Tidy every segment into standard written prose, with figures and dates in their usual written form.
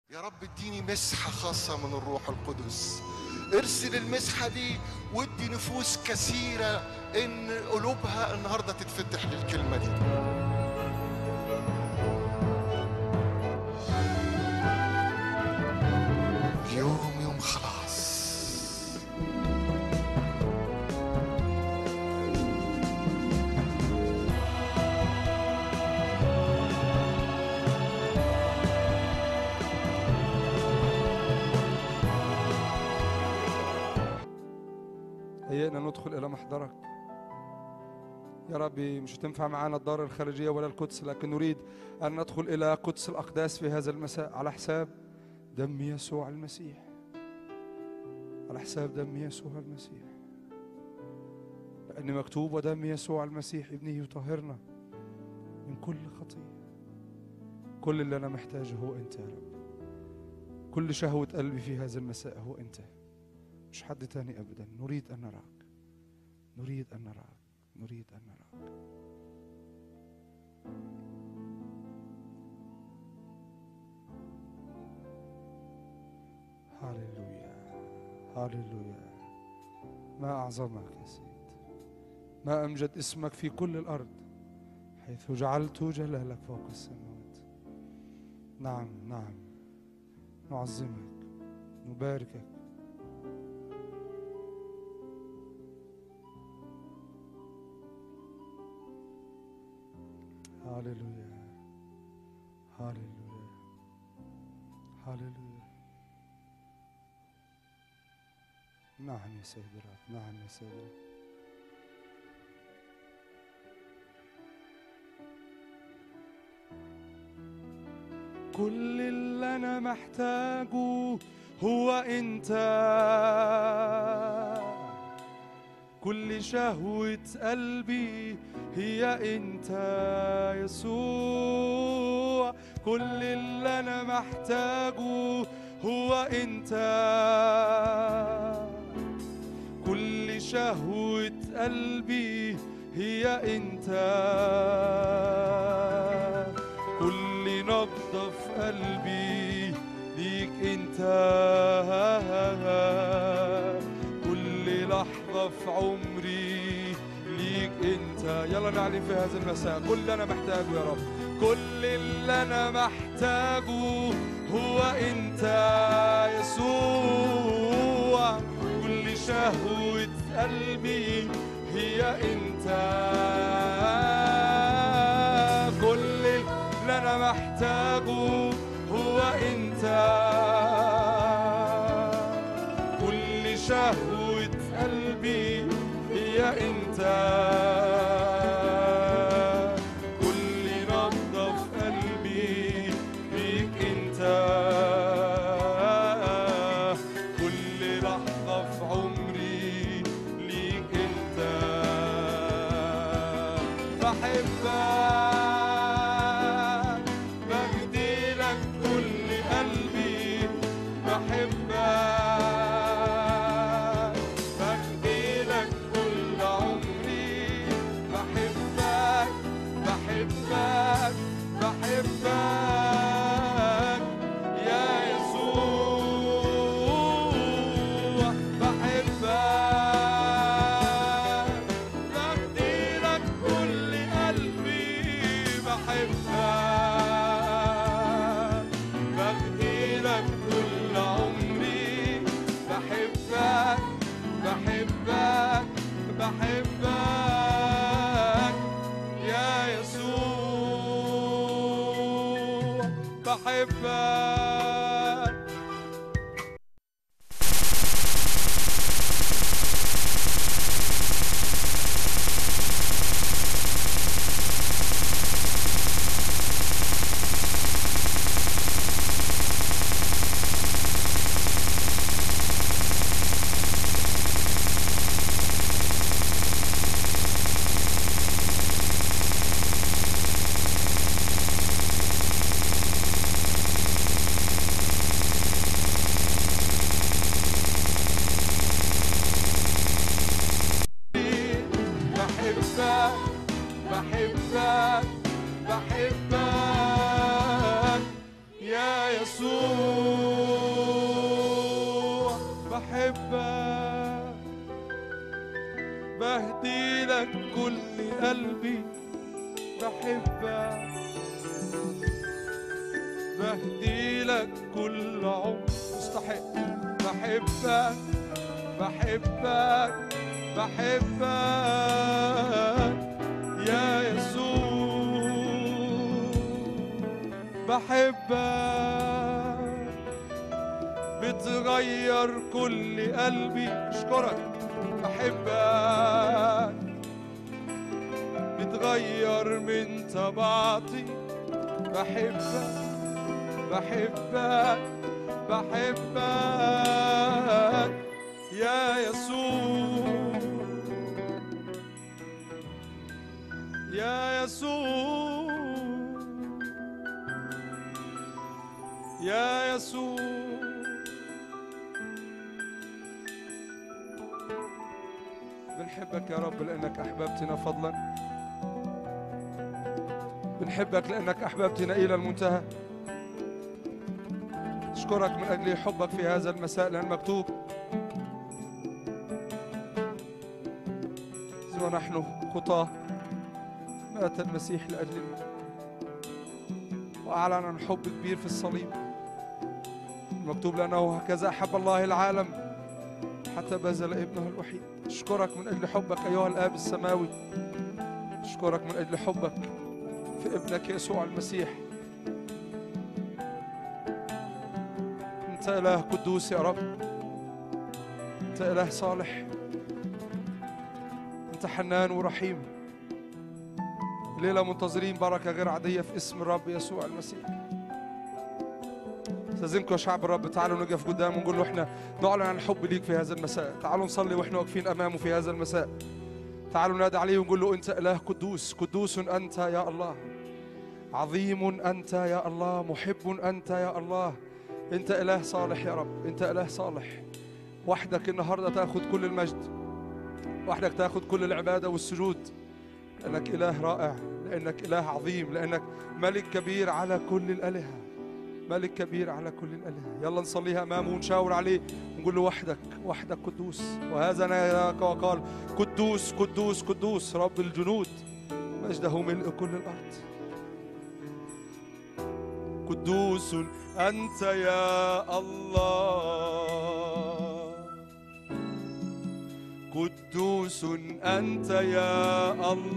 يا رب اديني مسحة خاصة من الروح القدس. ارسل المسحة دي وادي نفوس كثيرة ان قلوبها النهاردة تتفتح للكلمة دي. يوم خلاص. هيئنا ندخل إلى محضرك يا ربي. مش هتنفع معانا الدار الخارجية ولا القدس، لكن نريد أن ندخل إلى قدس الأقداس في هذا المساء على حساب دم يسوع المسيح، على حساب دم يسوع المسيح، لأن مكتوب ودم يسوع المسيح ابنه يطهرنا من كل خطية. كل اللي أنا محتاجه هو أنت يا رب. كل شهوة قلبي في هذا المساء هو أنت، مش حد تاني أبدا. نريد أن نراك، نريد أن نراك، نريد أن نراك. هاليلويا هاليلويا. ما أعظمك يا سيد، ما أمجد اسمك في كل الأرض، حيث جعلت جلالك فوق السماوات. نعم نعم، نعظمك نباركك. هاليلويا هاليلويا هاليلويا. نعم يا سيد الرب، نعم يا سيد الرب. كل اللي أنا محتاجه هو أنت، كل شهوة قلبي هي أنت يسوع. كل اللي أنا محتاجه هو أنت، كل شهوة قلبي هي أنت، كل نبضة في قلبي ليك أنت، كل لحظة في عمري ليك أنت. يلا نعلن في هذا المساء كل اللي أنا محتاجه يا رب. كل اللي أنا محتاجه هو أنت يسوع، كل شهوة قلبي هي أنت، كل اللي أنا محتاجه هو أنت، كل شهوة قلبي هي أنت، كل نبضة في قلبي ليك أنت، كل لحظة في عمري ليك أنت. بحبك بهديلك كل قلبي، بحبك بهديلك كل عمري، بحبك بحبك بحبك يا يسوع، بحبك بهديلك كل قلبي، بحبك بهديلك كل عمري، بحبك بحبك بحبك يا يسوع، بحبك. بحبك بهدي لك كل عمر مستحق. بحبك بحبك بحبك يا يسوع، بحبك بتغير كل قلبي. أشكرك بحبك بتغير من طبيعتي. بحبك بحبك بحبك يا يسوع، يا يسوع، يا يسوع. بنحبك يا رب لأنك أحببتنا فضلا. بنحبك لأنك أحببتنا إلى المنتهى. أشكرك من أجل حبك في هذا المساء، لأن مكتوب ونحن خطاة مات المسيح لأجلنا، وأعلن عن حب كبير في الصليب. مكتوب لأنه هكذا أحب الله العالم حتى بذل ابنه الوحيد. أشكرك من أجل حبك أيها الآب السماوي. أشكرك من أجل حبك في ابنك يسوع المسيح. أنت إله قدوس يا رب، أنت إله صالح، أنت حنان ورحيم. ليلة منتظرين بركة غير عادية في اسم الرب يسوع المسيح. استاذنكم يا شعب الرب، تعالوا نقف قدامه ونقول له احنا نعلن عن الحب ليك في هذا المساء. تعالوا نصلي واحنا واقفين امامه في هذا المساء. تعالوا ننادي عليه ونقول له انت اله قدوس، قدوس انت يا الله، عظيم انت يا الله، محب انت يا الله. انت اله صالح يا رب، انت اله صالح. وحدك النهارده تاخذ كل المجد، وحدك تاخذ كل العباده والسجود، لانك اله رائع، لانك اله عظيم، لانك ملك كبير على كل الالهه، ملك كبير على كل الآلهة. يلا نصليها أمامه ونشاور عليه ونقول له وحدك، وحدك قدوس. وهذا ناداك وقال قدوس قدوس قدوس رب الجنود، مجده ملء كل الأرض. قدوس أنت يا الله، قدوس أنت يا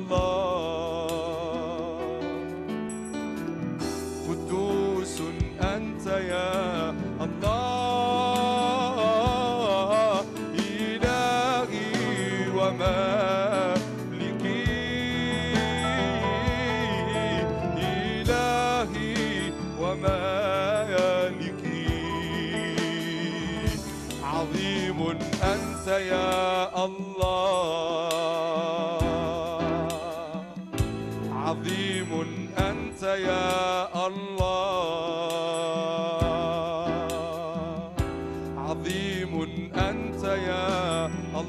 الله، قدوس أنت يا الله، إلهي ومالكي، إلهي ومالكي. عظيم أنت يا الله، عظيم أنت يا الله، عظيم أنت يا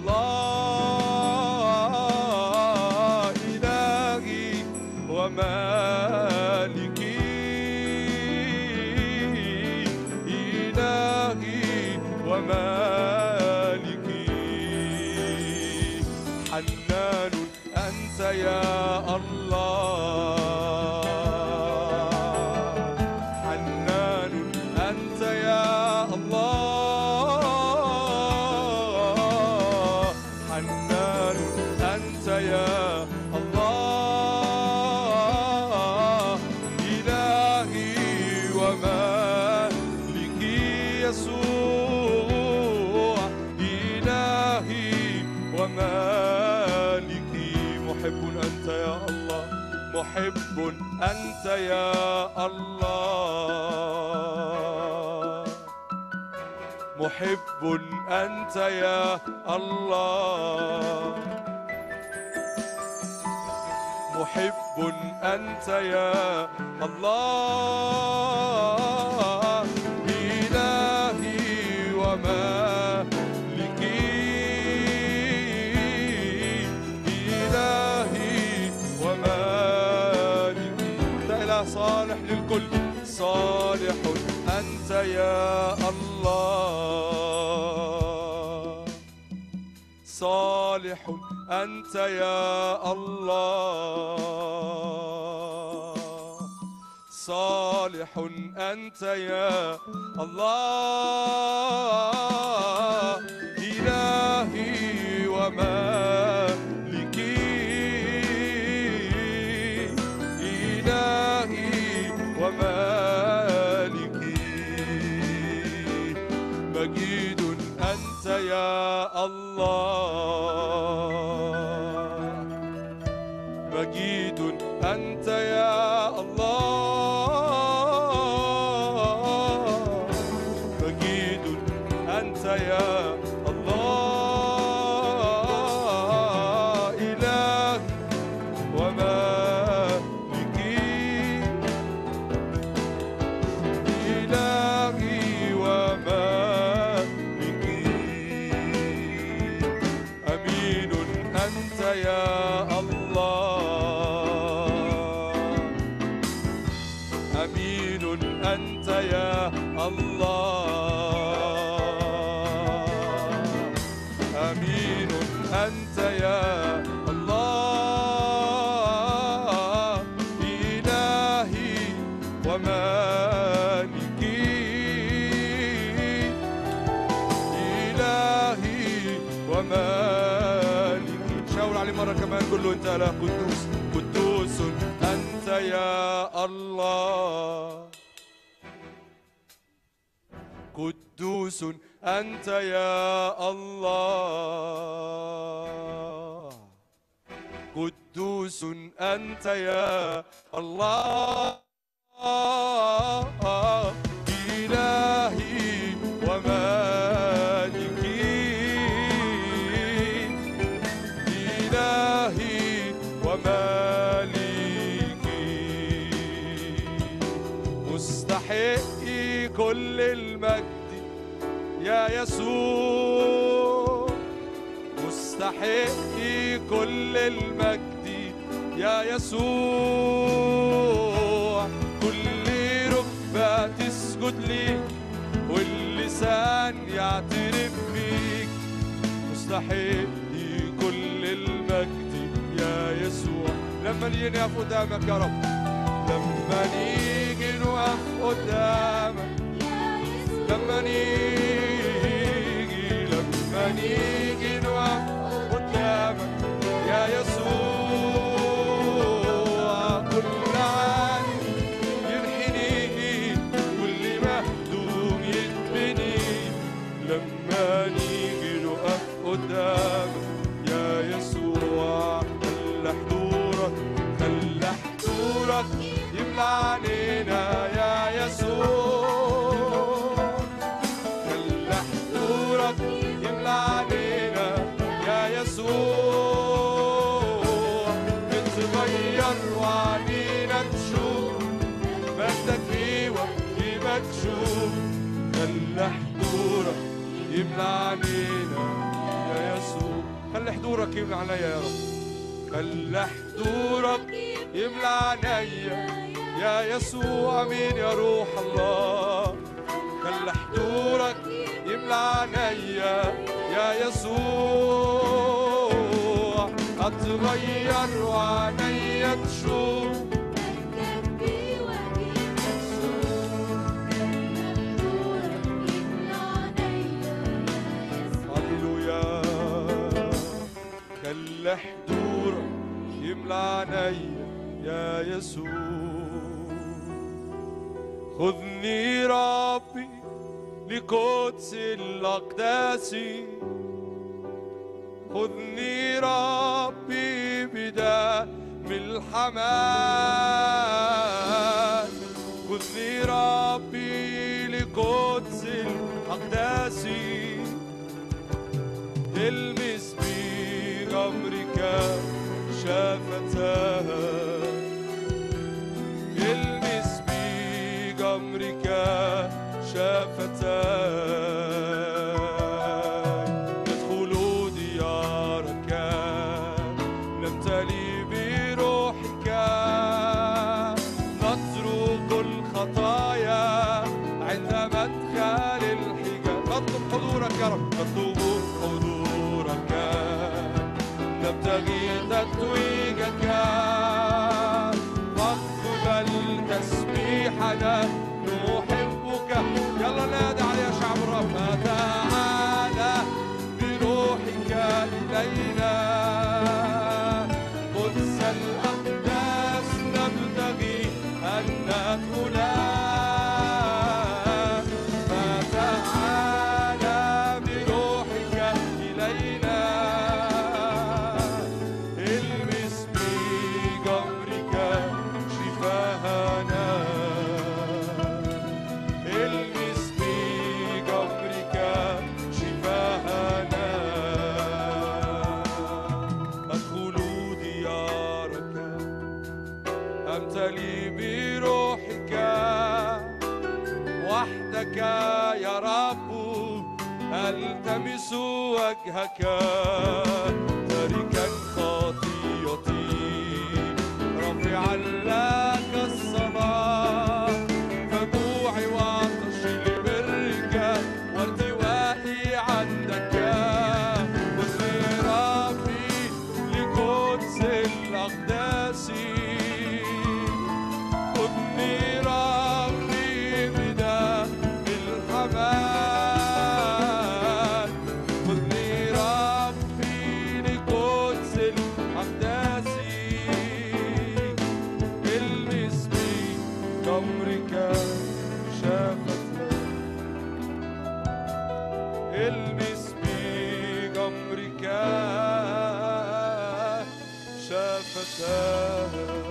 الله، إلهي ومالكي، إلهي ومالكي. حنان أنت يا الله، حنان أنت يا الله، حنان أنت يا الله، إلهي ومالكي. يسوع إلهي ومالكي. محب أنت يا الله، محب أنت يا الله، محب أنت يا الله، محب أنت يا الله، إلهي ومالكي، إلهي ومالكي. أنت إله صالح للكل، صالح أنت يا الله، صالح أنت يا الله، صالح أنت يا الله، إلهي ومالكي، إلهي ومالكي. مجيد أنت يا الله، مجيد أنت يا الله، مجيد أنت يا الله، إله ومالكي، إلهي ومالكي. أمين أنت يا الله، أمين أنت يا الله، أمين أنت يا الله، إلهي ومالكي، إلهي ومالكي. شاور عليه مرة كمان، قول له أنت لا قدوس، قدوس أنت يا الله، قدوس أنت يا الله، قدوس أنت يا الله، إلهي ومالكي، إلهي ومالكي. مستحقي كل المجد يا يسوع، مستحقي كل المجد يا يسوع. كل ركبة تسجد ليك واللسان يعترف بيك، مستحقي كل المجد يا يسوع. لما نيجي نقف قدامك يا رب، لما نيجي نقف قدامك، لما نيجي نقف قدامك يا يسوع، كل عالم ينحني، كل مهدوم يتبني. لما نيجي نقف قدامك يا يسوع، خلي حضورك يملى علينا يا يسوع، خلي حضورك يملى علينا يا يسوع. نتغير وعنينا تشوف مجدك في وقتي مكشوف، خلي حضورك يملى علينا يا يسوع. خلي حضورك يملى عليا يا رب، خلي حضورك يملى عليا يا يسوع. امين يا روح الله، خلي حضورك يملى عليا يا يسوع. اتغير وعينيا تشوف خلي حضورك يملى عينيا يا يسوع. خذني ربي لقدس الأقداس، خذني ربي بدم الحمام، خذني ربي لقدس الأقداس. المس بغمرك شفتاها، المس بغمرك شفتاي. ندخل ديارك نمتلي بروحك، نترك الخطايا عند مدخل الحجاب. نطلب حضورك يا رب، نطلب حضورك، نبتغي تتويجك، فاقبل تسبيحنا يا رب ألتمس وجهك تاركا خطيئتي رافعا لك الصلاة فجوعي وعطشي لبرك وارتوائي عندك خذني ربي لقدس الأقداس خذني ربي بدم الحمام خذني ربي لقدس الأقداس المس بي جمرك شافتها المس بي جمرك شافتها.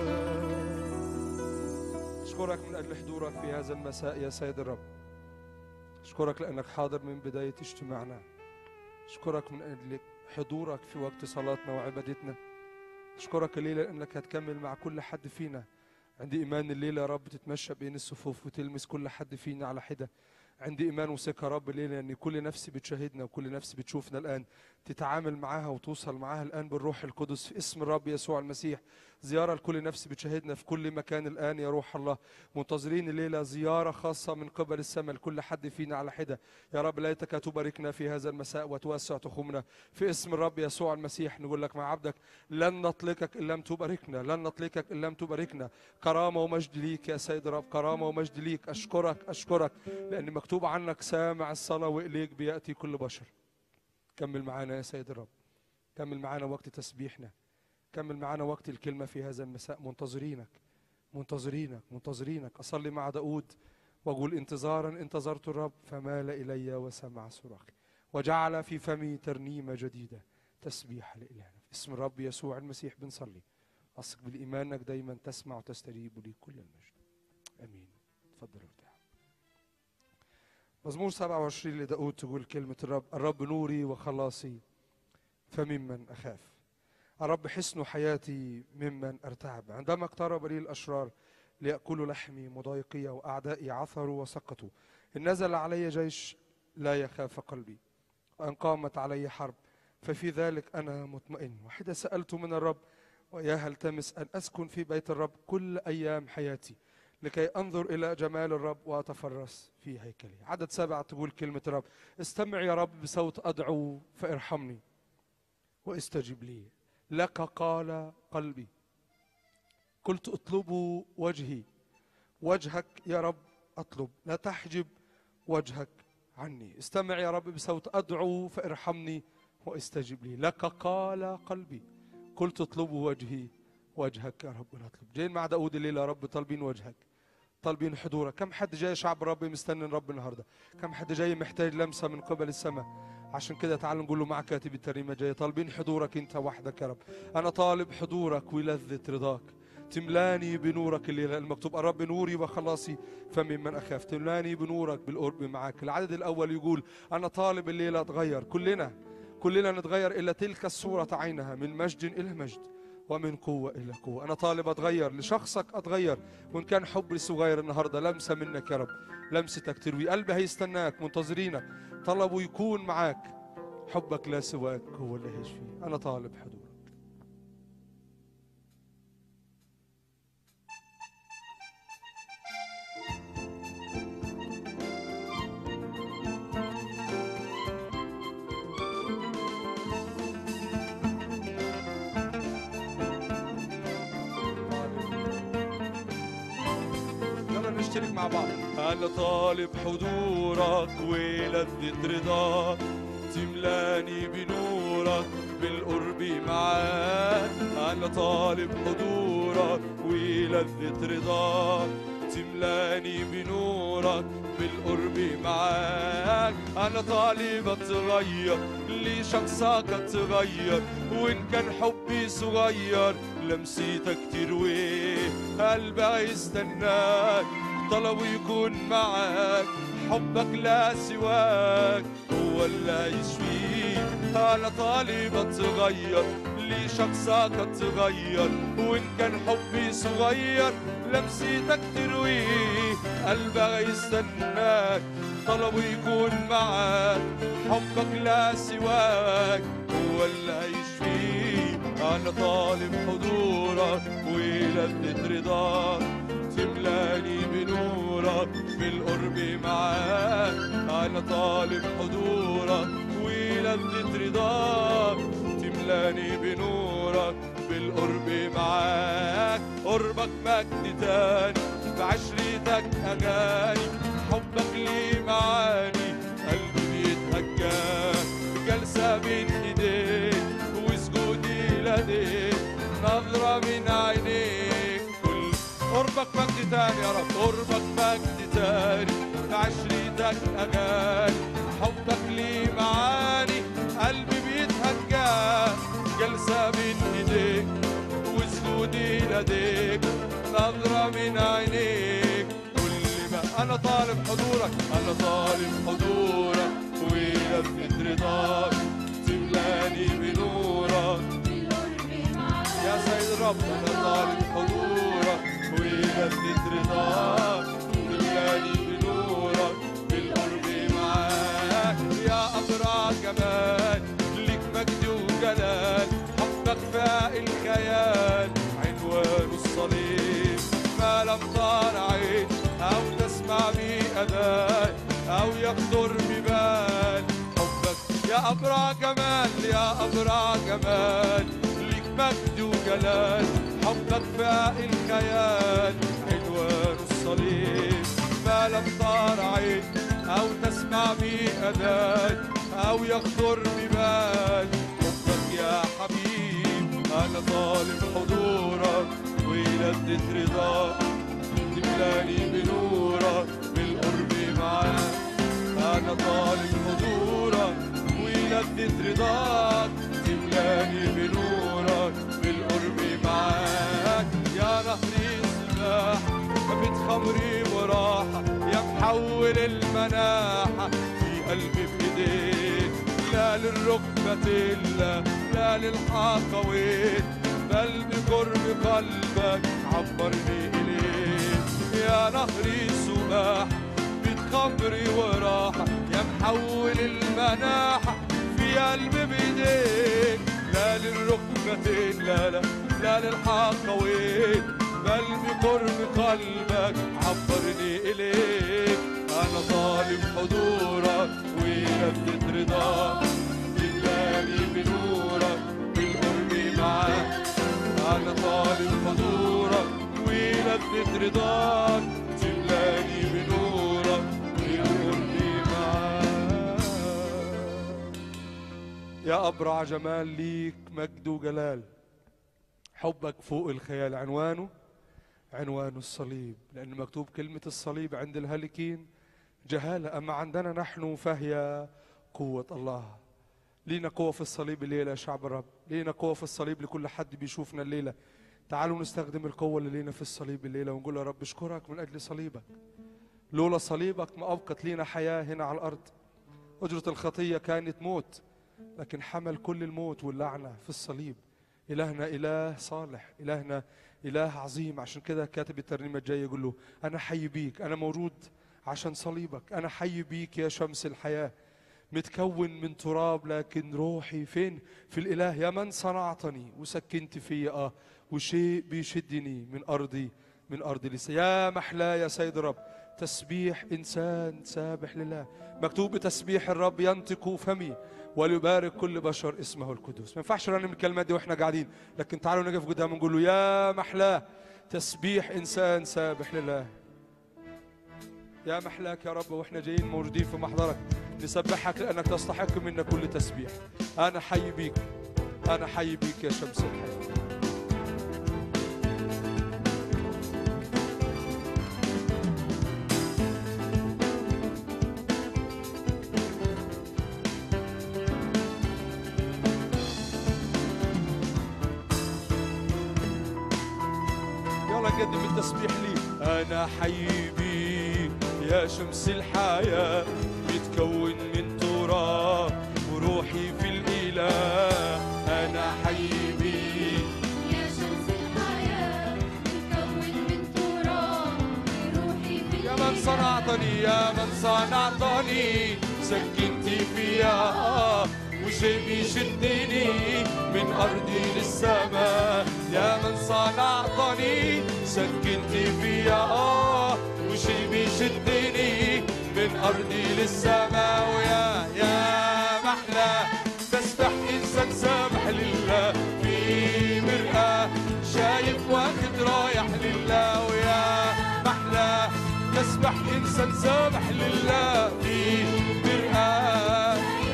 أشكرك من أجل حضورك في هذا المساء يا سيد الرب. أشكرك لأنك حاضر من بداية اجتماعنا. أشكرك من أجل حضورك في وقت صلاتنا وعبادتنا. أشكرك الليلة لأنك هتكمل مع كل حد فينا. عندي إيمان الليلة يا رب تتمشى بين الصفوف وتلمس كل حد فينا على حدة. عندي إيمان وثقة يا رب الليلة أن كل نفس بتشاهدنا وكل نفس بتشوفنا الآن تتعامل معاها وتوصل معاها الآن بالروح القدس في اسم الرب يسوع المسيح. زيارة لكل نفس بتشاهدنا في كل مكان الآن يا روح الله. منتظرين الليلة زيارة خاصة من قبل السماء لكل حد فينا على حدة. يا رب ليتك تباركنا في هذا المساء وتوسع تخومنا في اسم الرب يسوع المسيح. نقول لك مع عبدك لن نطلقك إن لم تباركنا، لن نطلقك إن لم تباركنا. كرامة ومجد ليك يا سيد الرب، كرامة ومجد ليك. أشكرك لأن مكتوب عنك سامع الصلاة وإليك بيأتي كل بشر. كمل معانا يا سيد الرب، كمل معانا وقت تسبيحنا، كمل معانا وقت الكلمة في هذا المساء. منتظرينك منتظرينك منتظرينك. أصلي مع داود وأقول انتظارا انتظرت الرب فمال إلي وسمع صراخي وجعل في فمي ترنيمة جديدة تسبيح لإلهنا. في اسم الرب يسوع المسيح بنصلي. أثق بالإيمان إنك دايما تسمع وتستجيب لي كل المجد. آمين. تفضلوا ارتاحوا. مزمور 27 لداود تقول كلمة الرب: الرب نوري وخلاصي فممن أخاف. الرب حصن حياتي ممن أرتعب. عندما اقترب لي الأشرار ليأكلوا لحمي مضايقي وأعدائي عثروا وسقطوا. إن نزل علي جيش لا يخاف قلبي وأن قامت علي حرب ففي ذلك أنا مطمئن. وحين سألت من الرب وإياها التمس أن أسكن في بيت الرب كل أيام حياتي لكي أنظر إلى جمال الرب وأتفرس في هيكله. عدد 7 تقول كلمة الرب: استمع يا رب بصوت أدعو فارحمني واستجب لي. لك قال قلبي قلت اطلبوا وجهي. وجهك يا رب أطلب، لا تحجب وجهك عني. استمع يا رب بصوت أدعو فارحمني واستجب لي. لك قال قلبي قلت اطلبوا وجهي. وجهك يا رب نطلب. جايين مع داود الليلة يا رب طالبين وجهك، طالبين حضورك. كم حد جاي شعب رب مستني الرب النهارده؟ كم حد جاي محتاج لمسة من قبل السماء؟ عشان كده تعالوا نقول له مع كاتب الترنيمة جاي طالبين حضورك انت وحدك يا رب. انا طالب حضورك ولذة رضاك. تملاني بنورك الليلة. المكتوب: الرب نوري وخلاصي فممن أخاف. تملاني بنورك بالقرب معاك. العدد الأول يقول: أنا طالب الليلة أتغير. كلنا نتغير إلى تلك الصورة عينها، من مجد إلى مجد ومن قوة إلى قوة. أنا طالب أتغير لشخصك، أتغير. وإن كان حبي صغير النهاردة لمسة منك يا رب، لمستك تروي. قلبي هيستناك، منتظرينك، طلبوا يكون معاك. حبك لا سواك هو اللي هيش فيه. أنا طالب حضورك. نشترك مع بعض. أنا طالب حضورك ولذة رضاك. تملاني بنورك بالقرب معاك. أنا طالب حضورك ولذة رضاك. تملاني بنورك بالقرب معاك. أنا طالب أتغير لشخصك أتغير. وإن كان حبي صغير لمسيتك ترويه. قلبي هيستناك، طلبه يكون معاك. حبك لا سواك هو اللي يشفيك. أنا طالب أتغير لشخصك أتغير. وإن كان حبي صغير لمسيتك ترويه. قلبي هيستناك، طلبه يكون معاك، حبك لا سواك هو اللي هيشفيه. أنا طالب حضورك ولذة رضاك، تملاني بنورك بالقرب معاك. أنا طالب حضورك ولذة رضاك، تملاني بنورك بالقرب معاك. قربك مجد تاني، بعشرتك أغاني، حبك لي معاني، قلبي بيتهجاك. جلسة بين إيديك وسجودي لديك، نظرة من عينيك. كل قربك مجد تاني يا رب، قربك مجد تاني، بعشرتك أغاني، حبك لي معاني، قلبي بيتهجاك. جلسة بين إيديك وسجودي لديك، نظرة من عينيك. كل ما أنا طالب حضورك، أنا طالب حضورك ولذة رضاك، تملاني بنورك يا سيد الرب. أنا طالب حضورك ولذة رضاك، تملاني بنورك بالقرب معاك. يا أبرع جمال ليك مجد وجلال، حبك فاق الخيال، عنوان الصليب ما لم تر عين أو تسمع بي أذان أو يخطر ببال. حبك يا أبرع جمال، يا أبرع جمال ليك مجد وجلال، حبك فاق الخيال، عنوان الصليب ما لم تر عين أو تسمع بي أذان أو يخطر ببال. حبك يا حبيب، أنا طالب حضورك ولذة رضاك، تملاني بنورك بالقرب معاك. أنا طالب حضورك ولذة رضاك، تملاني بنورك بالقرب معاك. يا نهري سباح كبت خمري وراحة، يا محول المناحة في قلبي بإيديك. لا للركبة لا للحاقوين، بل بقرب قلبك عبرني إليك. يا نهري سباح بتخمري وراحة، يا محول المناحة في قلبي بإيديك. لا للركبتين لا للحاقوين، بل بقرب قلبك عبرني إليك. أنا طالب حضورك ولذة رضاك، تملاني بنورك بالقرب معاك. أنا طالب حضورك ولذة رضاك، تملاني بنورك بالقرب معاك. يا أبرع جمال ليك مجد وجلال، حبك فوق الخيال، عنوان الصليب. لأن مكتوب كلمة الصليب عند الهالكين جهالة، أما عندنا نحن فهي قوة الله. لينا قوة في الصليب الليلة يا شعب الرب، لينا قوة في الصليب لكل حد بيشوفنا الليلة. تعالوا نستخدم القوة اللي لينا في الصليب الليلة ونقول يا رب اشكرك من أجل صليبك. لولا صليبك ما أبقت لينا حياة هنا على الأرض. أجرة الخطية كانت موت، لكن حمل كل الموت واللعنة في الصليب. إلهنا إله صالح، إلهنا إله عظيم. عشان كده كاتب الترنيمة الجاية يقول له أنا حي بيك، أنا موجود عشان صليبك. أنا حي بيك يا شمس الحياة، متكون من تراب لكن روحي فين؟ في الإله. يا من صنعتني وسكنت في وشيء بيشدني من أرضي لسه. يا محلا يا سيد الرب تسبيح إنسان سابح لله. مكتوب بتسبيح الرب ينطق فمي وليبارك كل بشر اسمه القدوس. ما ينفعش نرنم الكلمات دي واحنا قاعدين، لكن تعالوا نقف قدام ونقول له يا محلاه تسبيح انسان سابح لله. يا محلاك يا رب، واحنا جايين موجودين في محضرك نسبحك لانك تستحق منا كل تسبيح. انا حي بيك، انا حي بيك يا شمس الحياه. قدم التسبيح لي. أنا حي بيك يا شمس الحياة، متكون من تراب وروحي في الإله. أنا حي بيك يا شمس الحياة، متكون من تراب وروحي في الإله. يا من صنعتني، يا من صنعتني سكنتي فيا وشي بيشدني من أرضي للسماء. يا من صنعتني سكنتي فيا وشي بيشدني من أرضي للسماء. يا محلى تسبح إنسان سامح لله في مرآة شايف واخد رايح لله. ويا محلى تسبح إنسان سامح لله في مرآة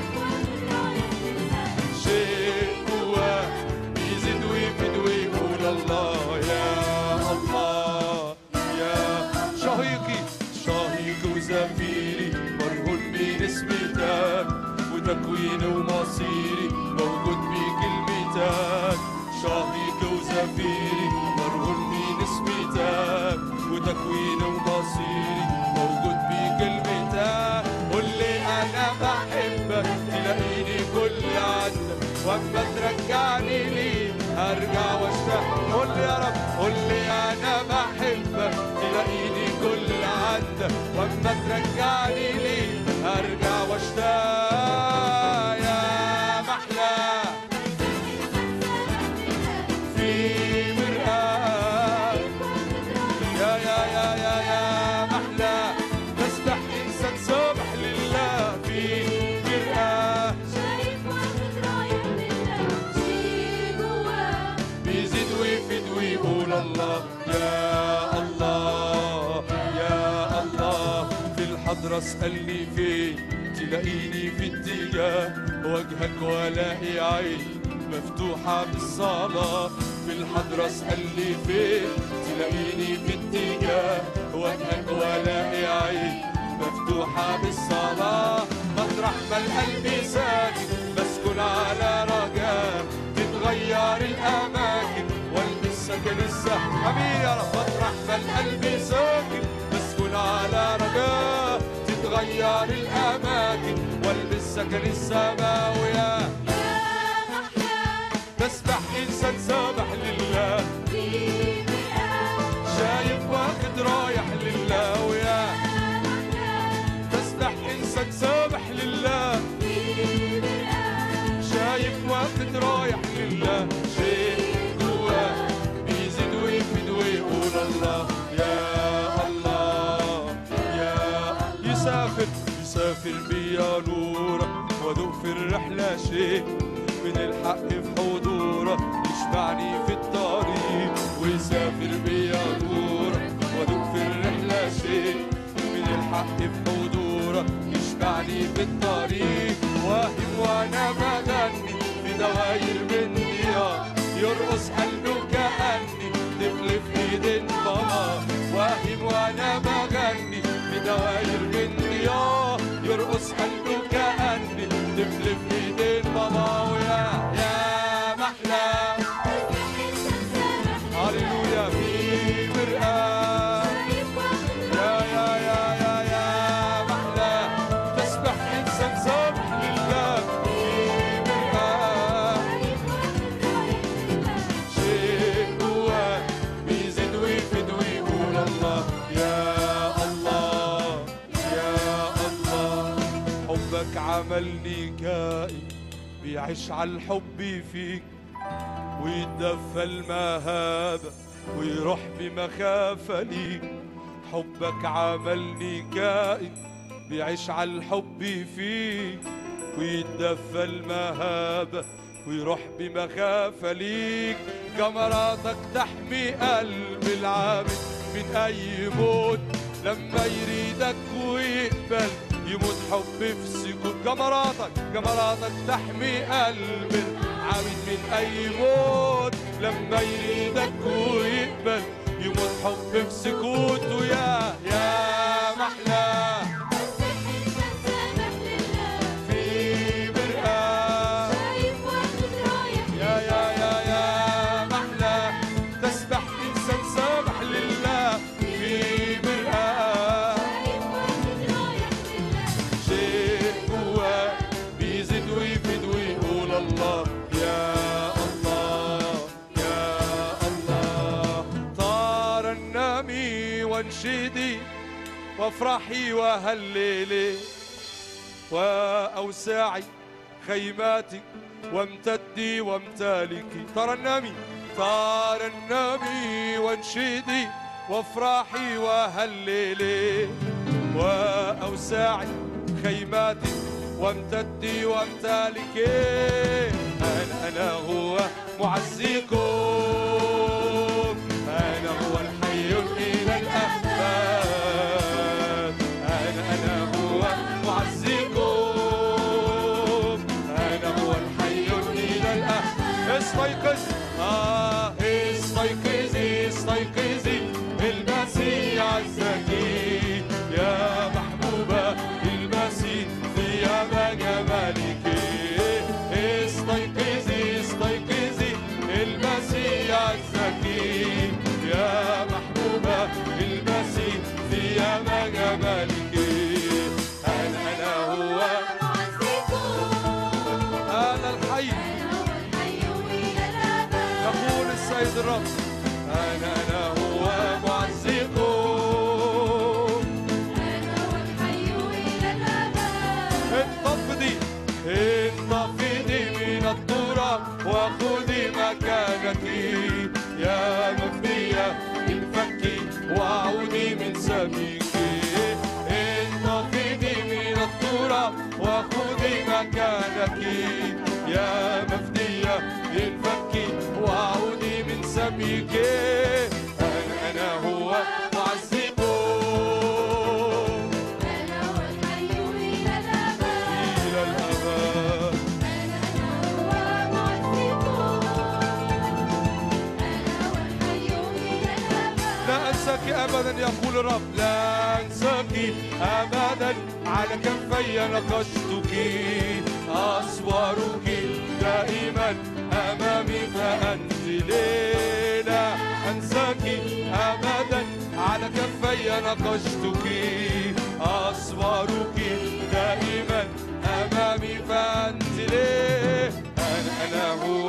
شيء جواه بيزيد ويفيد ويقول الله. يا الله يا شهيقي وزفيري مرهون بنسمتك وتكويني ومصيري موجود بكلمتك. شهيقي وزفيري مرهون بنسمتك وتكويني ومصيري موجود بكلمتك. قول لي انا بحبك تلاقيني كل عندك واما ترجعني لي هرجع واشتاق. قول لي يا رب قول لي انا بحبك تلاقيني كل عندك واما ترجعني لي هرجع واشتاق. يا محلى في مرآة يا محلى تسبح إنسان سامح لله في مرآة بيزيد ويفيد ويقول الله. يا الله يا الله في الحضرة اسألني فين تلاقيني في اتجاه وجهك والاقي عين مفتوحة بالصلاة. في الحضرة اسألني فين تلاقيني في اتجاه وجهك والاقي عين مفتوحة بالصلاة. مطرح ما القلب ساكن بسكن على رجاء تتغير الأماكن والبس سكن السحر. أمين يا رب. مطرح ما القلب ساكن بسكن على رجاء تتغير الأماكن والبس سكن السماء. ويا تسبح إنسان سامح لله شايف واخد رايح لله. ويا تسبح إنسان سامح لله شايف واخد رايح لله. شيء جواه بيزيد ويفيد ويقول الله. يا الله يا يسافر بيا نورك وادوق في الرحلة شيء من الحق في حضورك يشبعني في الطريق. ويسافر بيا نورك وادوق في الرحلة شيء من الحق في حضورك يشبعني في الطريق. واهم وانا بغني في دواير من ديار يرقص قلبه كأني طفل في ايدين ماما. واهم وانا بغني في دواير من ديار يرقص قلبه كأني طفل في ايدين ماما. ويا محلى هاليلويا في مرآة يا محلى تسبح إنسان سامح لله في مرآة شيء جواه بيزيد ويفيد ويقول الله. يا الله يا الله حبك عملني كائن بيعيش على الحب فيك ويتدفى المهابة ويروح بمخافة ليك. حبك عملني كائن بيعيش على الحب فيك ويتدفى المهابة ويروح بمخافة ليك. جمراتك تحمي قلب العابد من أي موت لما يريدك ويقبل يموت حب في سكوت. جمراتك تحمي قلب العابد من أي موت لما يريدك ويقبل يموت حب في سكوت. ويا محلى في مرآة يا محلى تسبح إنسان سامح لله في مرآة شيء جواه بيزيد ويفيد ويقول الله. يا الله يا الله ترنمي وانشدي وافرحي وهللي وأوساعي خيماتك وامتدي وامتلكي. ترنمي ترنمي وانشدي وافرحي وهللي. وأوساعي خيماتك وامتدي وامتلكي. أنا هو معزيكم، أنا هو الحي إلى الأبد. أنا هو معزيكم، أنا هو الحي إلى الأبد. استيقظ استيقظي استيقظي، المسيح عزكي يا محبوبة، المسيح ثياب جمالك. استيقظي استيقظي، المسيح عزكي يا محبوبة، المسيح ثياب جمالك. أنا هو أنا الحي، يقول السيد الرب. أنا هو معزيكم، انتفضي انتفضي من التراب وخذي مكانك يا مفدية الفك وعودي من سبيك. انتفضي من التراب وخذي مكانك يا مفدية الفك وعودي من سبيك. أنا هو معزيكم، أنا هو الحي إلى الأبد. إلى الأبد. أنا هو معزيكم، أنا هو الحي إلى الأبد. لا أنساك أبدا يقول الرب، لا أنساك أبدا، على كفي نقشتك، أصورك دائما أمامي فأنزلي. لا أنساك أبدا، على كفي نقشتك، أصورك دائما أمامي فأنزلي. أنا هو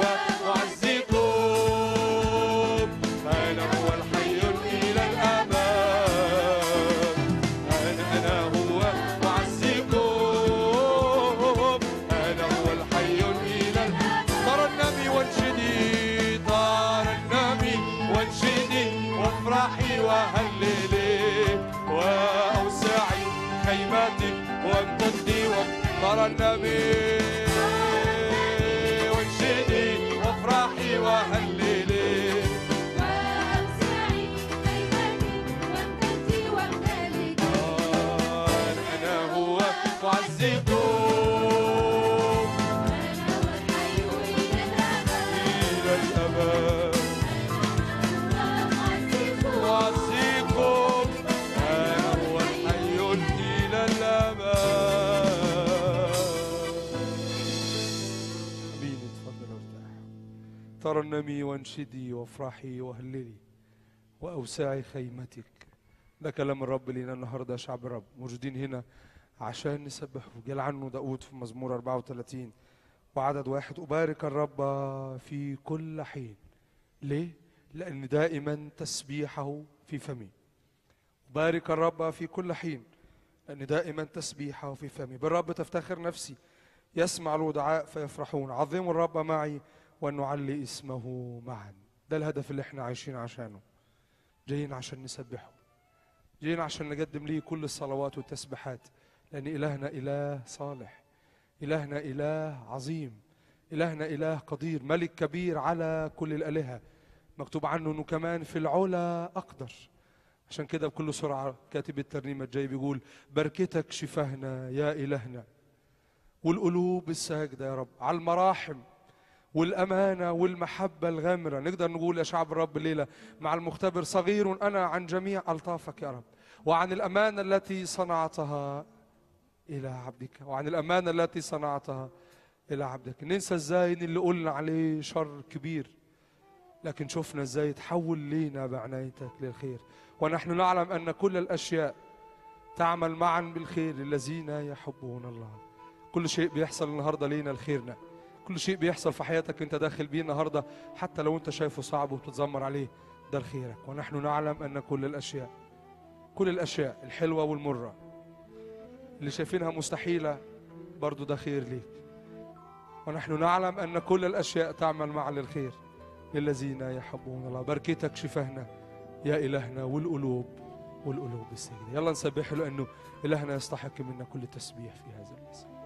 معزيكم، أنا هو الحي إلى الأبد. أنا هو معزيكم، أنا هو الحي إلى الأبد. ترنمي وانشدي ترنمي وانشدي وافرحي وهللي. وأوسعي خيماتك وامتدي ترنمي وانشدي وافرحي وهللي. وأوسعي خيمتي وامتدي وامتلكي. أنا هو معزيكم أنا هو الحي إلى الأبد. إلى الأبد. معزيكم، معزيكم، أنا هو الحي إلى الأبد. أمين. اتفضل وارتاح. ترنمي وانشدي وافرحي وهللي وأوسعي خيمتك. ده كلام الرب لينا النهارده يا شعب الرب، موجودين هنا عشان نسبحه. قال عنه داود في مزمور 34 وعدد 1: أبارك الرب في كل حين. ليه؟ لأن دائما تسبيحه في فمي. أبارك الرب في كل حين لأن دائما تسبيحه في فمي. بالرب تفتخر نفسي، يسمع الودعاء فيفرحون. عظموا الرب معي ونعلي اسمه معا. ده الهدف اللي احنا عايشين عشانه. جايين عشان نسبحه، جايين عشان نقدم ليه كل الصلوات والتسبيحات، لأن إلهنا إله صالح، إلهنا إله عظيم، إلهنا إله قدير، ملك كبير على كل الآلهة. مكتوب عنه أنه كمان في العلا أقدر. عشان كده بكل سرعة كاتب الترنيمة الجاي بيقول: بركتك شفاهنا يا إلهنا، والقلوب الساجدة يا رب على المراحم والأمانة والمحبة الغامرة. نقدر نقول يا شعب الرب الليلة مع المختبر: صغير أنا عن جميع ألطافك يا رب، وعن الأمانة التي صنعتها إلى عبدك، وعن الأمانة التي صنعتها إلى عبدك. ننسى إزاي إن اللي قلنا عليه شر كبير، لكن شفنا إزاي تحول لينا بعنايتك للخير. ونحن نعلم أن كل الأشياء تعمل معا بالخير للذين يحبون الله. كل شيء بيحصل النهاردة لينا لخيرنا. كل شيء بيحصل في حياتك انت داخل بيه النهاردة، حتى لو انت شايفه صعب وبتتذمر عليه، ده لخيرك. ونحن نعلم أن كل الأشياء الحلوة والمرة اللي شايفينها مستحيلة برضو ده خير ليك. ونحن نعلم أن كل الأشياء تعمل معا للخير للذين يحبون الله. بركتك شفاهنا يا إلهنا والقلوب الساجدة. يلا نسبحه لأنه إلهنا يستحق منا كل تسبيح في هذا المساء.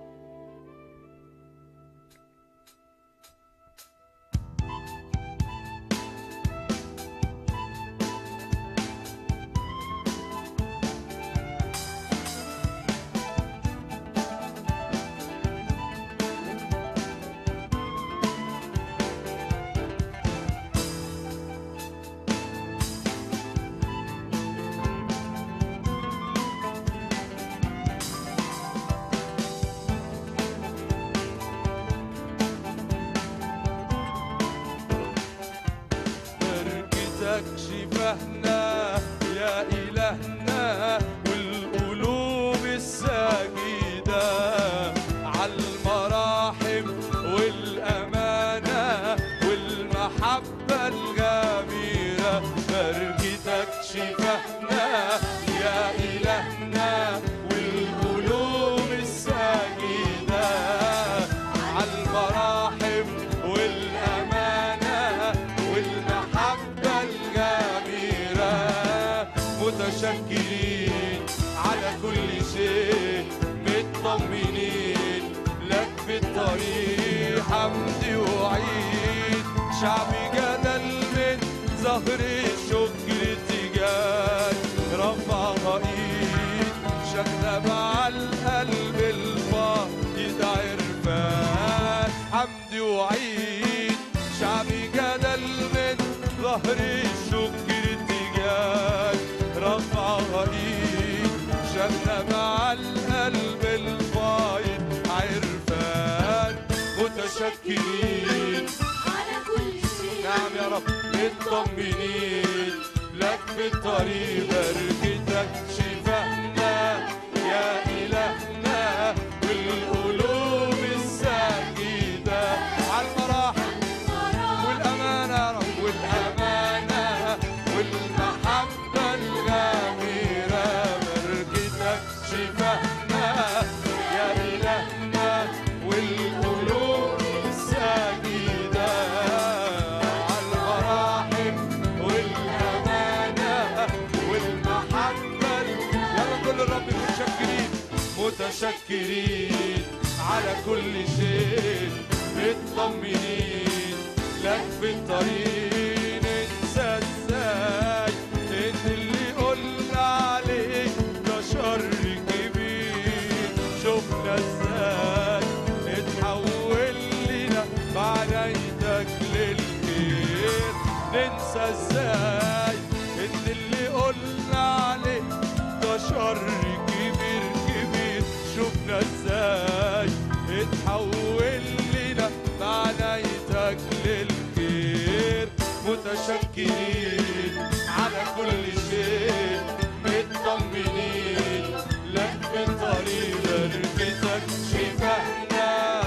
شفاهنا يا إلهنا والقلوب الساجدة عالمراحم والأمانة والمحبة الغميرة. بركتك شفاهنا يا إلهنا والقلوب الساجدة عالمراحم والأمانة والمحبة الغميرة. متشكرين على كل شيء مطمنين لك في الطريق. حمد وعيد شعبي جدل من ظهر الشكر تجاه رفع ايد شغلة مع القلب الفايض عرفان. حمد وعيد شعبي جدل من ظهر الشكر تجاه رفع ايد شغلة مع القلب الفايض عرفان. متشكرين على كل شيء نعم يا رب مطمنين لك في الطريق. بركتك شفاهنا يا إلهنا بالقلوب الساجدة عالمراحم والأمانة يا رب والأمانة والمحبة الغميرة. بركتك شفاهنا يا إلهنا والقلوب الساجدة عالمراحم والأمانة والمحبة. يلا كل الرب متشكرين متشكرين على كل شيء مطمنين لك في الطريق. ننسى ازاي ان اللي قلنا عليه ده شر كبير. شفنا ازاي اتحول لنا بعينيك للخير. ننسى ازاي ان اللي قلنا عليه ده شر كبير كبير. شفنا ازاي اتحول لنا بعينيك للخير. متشكرين على كل شيء مطمنين لك في الطريق. بركتك شفاهنا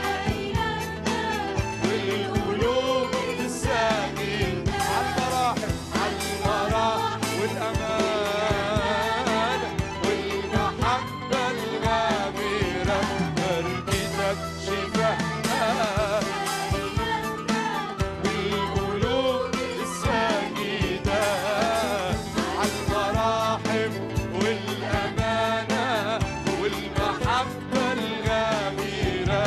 والقلوب الساجدة عالمراحم والأمانة والمحبة الغميرة. بركتك شفاهنا بالقلوب الساجدة عالمراحم والأمانة والمحبة الغميرة.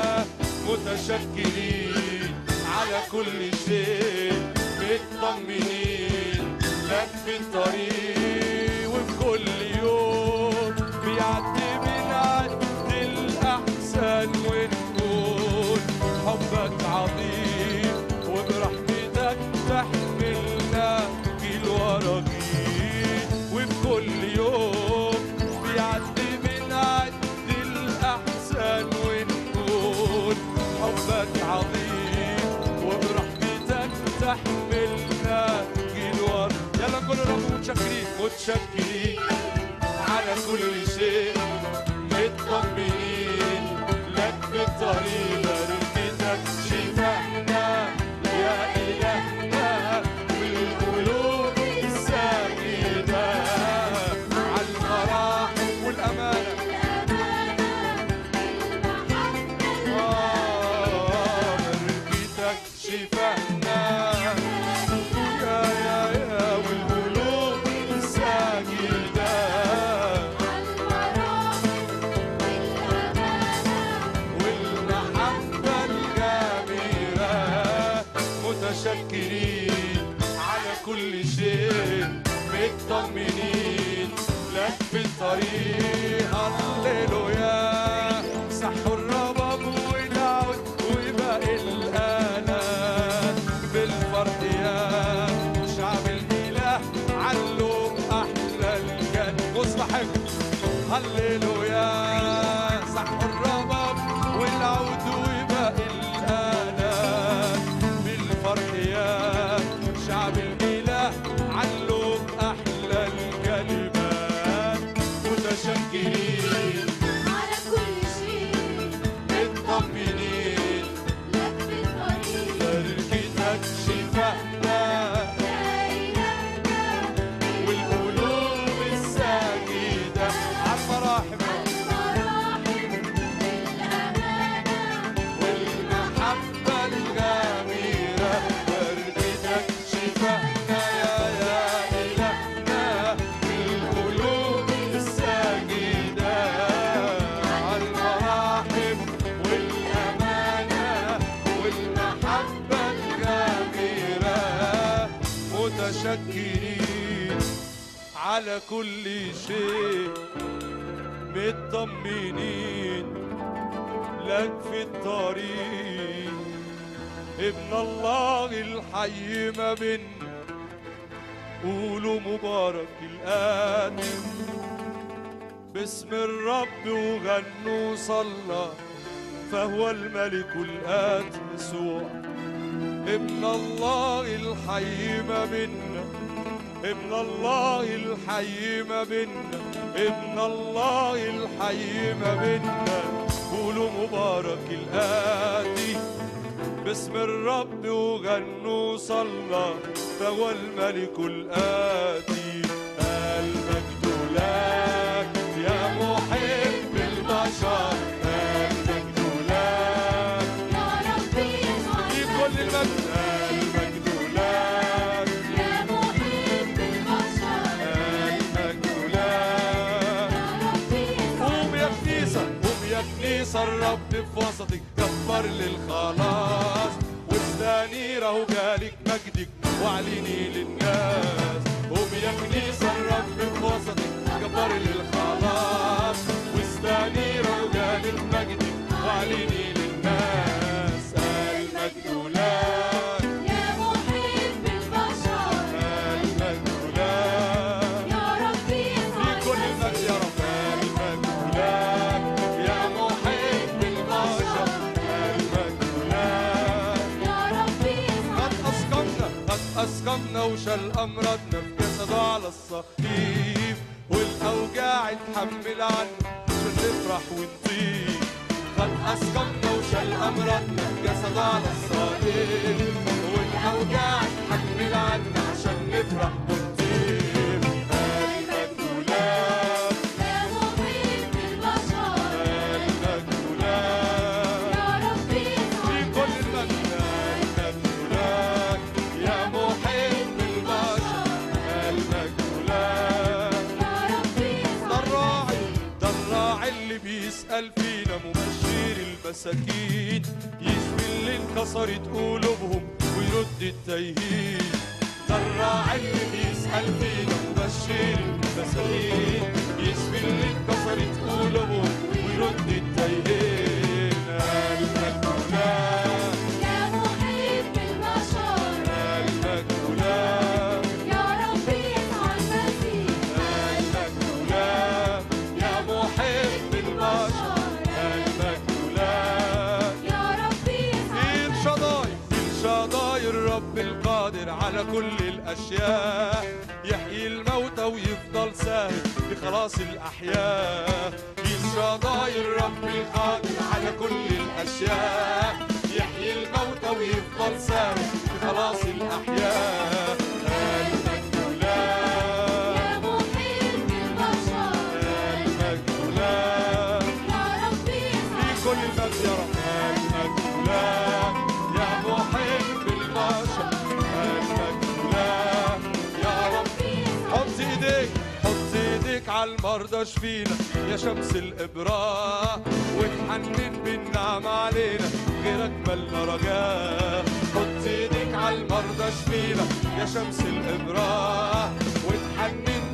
متشكرين على كل شيء مطمنين لك في الطريق. وفي كل يوم بيعدي بنعدي الأحسن ونقول حبك عظيم وبرحمتك تحملنا جيل ورا جيل. وفي كل يوم بيعدي بنعدي الأحسن ونقول حبك عظيم وبرحمتك تحملنا جيل ورا. يلا كل رب متشكرين متشكرين على كل شيء مطمنين لك في الطريق. بركتك شفاهنا يا إلهنا والقلوب الساجدة عالمراحم والأمانة مطمنين لك في الطريق. هللويا صحوا الرباب والعود وباقي الآلات بالفرح يا شعب الإله علوا أحلى الجنة. مصلحك هللويا صحوا الرباب والعود وباقي الآلات بالفرح يا شعب الإله علوا أحلى الكلمات. متشكرين على كل شيء مطمنين لك في الطريق. بركتك شفاءنا يا إلهنا والقلوب الساجدة عالمراحم المراحم بالأمانة والمحبة الغامرة. بركتك شفاءنا يا إلهنا والقلوب الساجدة عالمراحم والأمانة والمحبة الغامرة. متشكرين على كل شيء مطمنين لك في الطريق. ابن الله الحي ما بيننا قولوا مبارك الآتي باسم الرب وغنوا صلى فهو الملك الآتي يسوع. ابن الله الحي ما بيننا ابن الله الحي ما بيننا ابن الله الحي ما بيننا قولوا مبارك الآتي باسم الرب وغنوا صلى فهو الملك الآتي. المجد لك يا محب البشر المجد لك يا ربي في كل المجد. المجد لك يا محب البشر المجد لك. يا ربي قوم يا كنيسة قوم يا كنيسة الرب في وسطك كبر للخلاص واستنير اهو جالك مجدك واعلني للناس. قوم يا كنيسة الرب في وسطك كبر للخلاص واستنير اهو جالك مجدك واعلني للناس. المجد لك يا محب البشر المجد لك يا ربي في كل المجد يا رب. المجد لك يا محب البشر المجد لك. يا ربي قد أسقمنا وشال أمراضنا في جسده على الصليب والأوجاع اتحمل عنا عشان نفرح ونطيب. قد أسقمنا وشال أمراضنا في جسده على الصليب والأوجاع اتحمل عنا عشان نفرح ونطيب. المجد لك يا محب البشر المجد لك يا ربي في كل المجد. المجد لك يا محب البشر المجد لك. يا ربي ده الراعي اللي بيسأل فينا مبشر المساكين يشفي اللي انكسرت قلوبهم ويرد التايهين. ده الراعي اللي بيسأل فينا مبشر المساكين يشفي اللي انكسرت قلوبهم ويرد التايهين. المجد لك يا محب البشر المجد لك يا ربي يسوع المسيح المجد لك يا محب البشر المجد لك. يا ربي يسوع الشضاي الرب القادر على كل الأشياء يحيي الموتى ويفضل ساهر بخلاص الأحياء. الشضاي الرب القادر على كل الأشياء يحيي الموتى ويفضل ساهر بخلاص الأحياء. المجد لك يا محب البشر المجد لك يا ربي في كل المجد يا رب. المجد لك يا محب البشر المجد لك يا رب. حط ايديك على المرضى شفينا يا شمس الإبراء وتحنن بالنعمة علينا غيرك ملنا رجاء. حط ايديك على المرضى شفينا يا شمس الإبراء وتحنن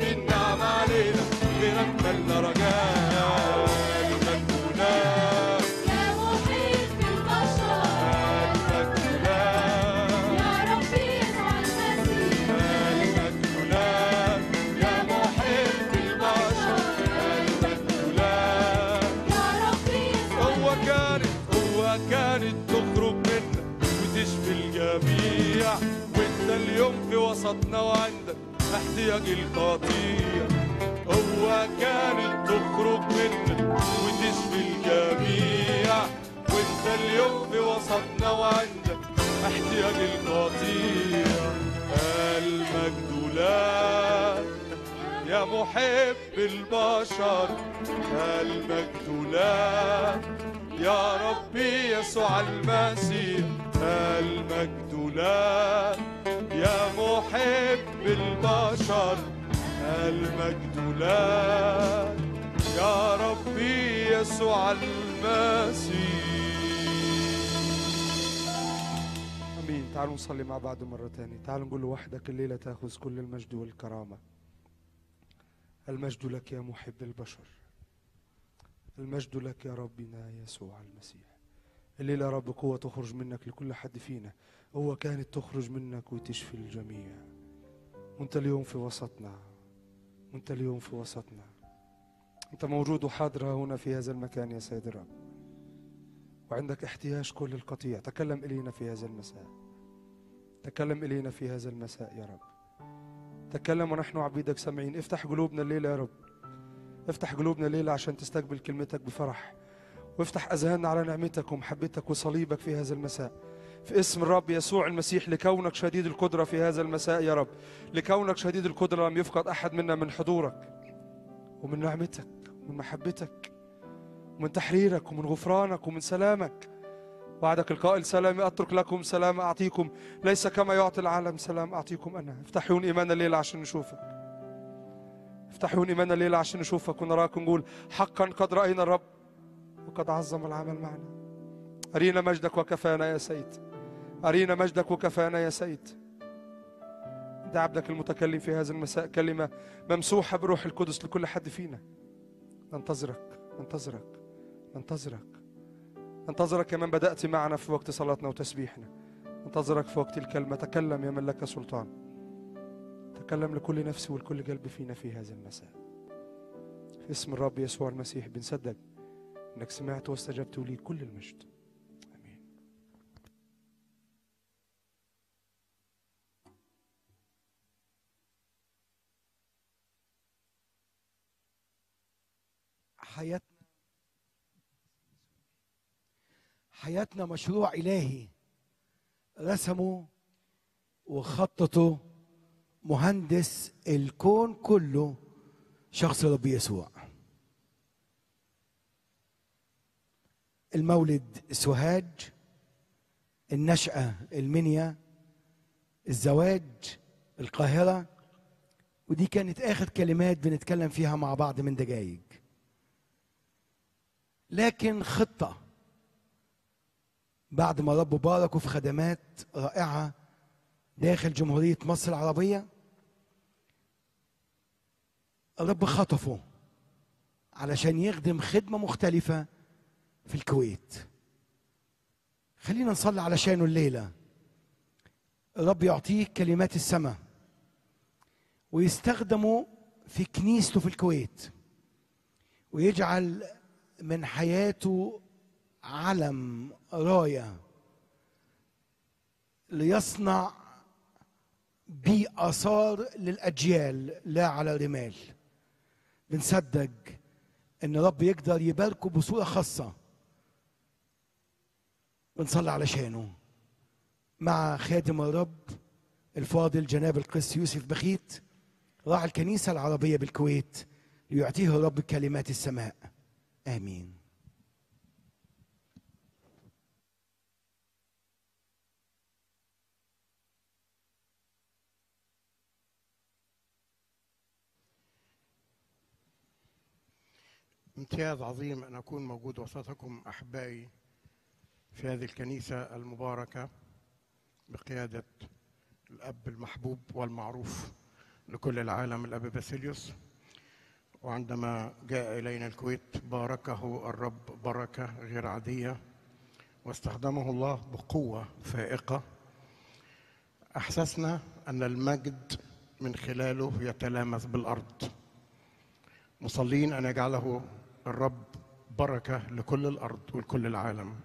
كانت تخرج منك وتشفي الجميع، وانت اليوم في وسطنا وعندك احتياج القطيع. هو كانت تخرج منك وتشفي الجميع، وانت اليوم في وسطنا وعندك احتياج القطيع. المجد لك يا محب البشر، المجد لك يا ربي يسوع المسيح، المجد لك يا محب البشر، المجد لك يا ربي يسوع المسيح. امين. تعالوا نصلي مع بعض مرة تانية. تعالوا نقول وحدك الليلة تأخذ كل المجد والكرامة. المجد لك يا محب البشر، المجد لك يا ربنا يسوع المسيح. الليلة يا رب قوة تخرج منك لكل حد فينا. هو كانت تخرج منك وتشفي الجميع، وانت اليوم في وسطنا، وانت اليوم في وسطنا. انت موجود وحاضر هنا في هذا المكان يا سيد الرب، وعندك احتياج كل القطيع. تكلم إلينا في هذا المساء، تكلم إلينا في هذا المساء يا رب. تكلم ونحن عبيدك سامعين. افتح قلوبنا الليلة يا رب، افتح قلوبنا الليلة عشان تستقبل كلمتك بفرح، وافتح أذهاننا على نعمتك ومحبتك وصليبك في هذا المساء، في اسم الرب يسوع المسيح. لكونك شديد القدرة في هذا المساء يا رب، لكونك شديد القدرة لم يفقد أحد منا من حضورك ومن نعمتك ومن محبتك ومن تحريرك ومن غفرانك ومن سلامك. وعدك القائل سلامي أترك لكم، سلام أعطيكم، ليس كما يعطي العالم، سلام أعطيكم أنا. افتحوا إيماننا الليلة عشان نشوفك، افتحوا إيماننا الليلة عشان نشوفك ونراك ونقول حقا قد رأينا الرب وقد عظم العمل معنا. أرينا مجدك وكفانا يا سيد، أرينا مجدك وكفانا يا سيد. ده عبدك المتكلم في هذا المساء كلمة ممسوحة بروح القدس لكل حد فينا. ننتظرك ننتظرك ننتظرك ننتظرك يا من بدأت معنا في وقت صلاتنا وتسبيحنا. ننتظرك في وقت الكلمة. تكلم يا من لك سلطان، تكلم لكل نفس ولكل قلب فينا في هذا المساء. في اسم الرب يسوع المسيح بنصدق انك سمعت واستجبت لي. كل المجد. امين. حياتنا مشروع إلهي رسمه وخططه مهندس الكون كله، شخص رب يسوع. المولد سوهاج، النشأة المنيا، الزواج القاهرة. ودي كانت آخر كلمات بنتكلم فيها مع بعض من دقايق، لكن خطة بعد ما رب باركه في خدمات رائعة داخل جمهورية مصر العربية، رب خطفه علشان يخدم خدمة مختلفة في الكويت. خلينا نصلي علشانه الليلة. رب يعطيه كلمات السماء ويستخدمه في كنيسته في الكويت، ويجعل من حياته علم راية ليصنع بيه آثار للأجيال لا على رمال. بنصدق إن رب يقدر يباركه بصورة خاصة. بنصلي علشانه مع خادم الرب الفاضل جناب القس يوسف بخيت راعي الكنيسة العربية بالكويت، ليعطيه الرب كلمات السماء. آمين. امتياز عظيم أن أكون موجود وسطكم أحبائي في هذه الكنيسة المباركة بقيادة الأب المحبوب والمعروف لكل العالم الأب باسيليوس. وعندما جاء إلينا الكويت باركه الرب بركة غير عادية، واستخدمه الله بقوة فائقة. أحسسنا أن المجد من خلاله يتلامس بالأرض. مصلين أن يجعله الرب بركة لكل الأرض ولكل العالم.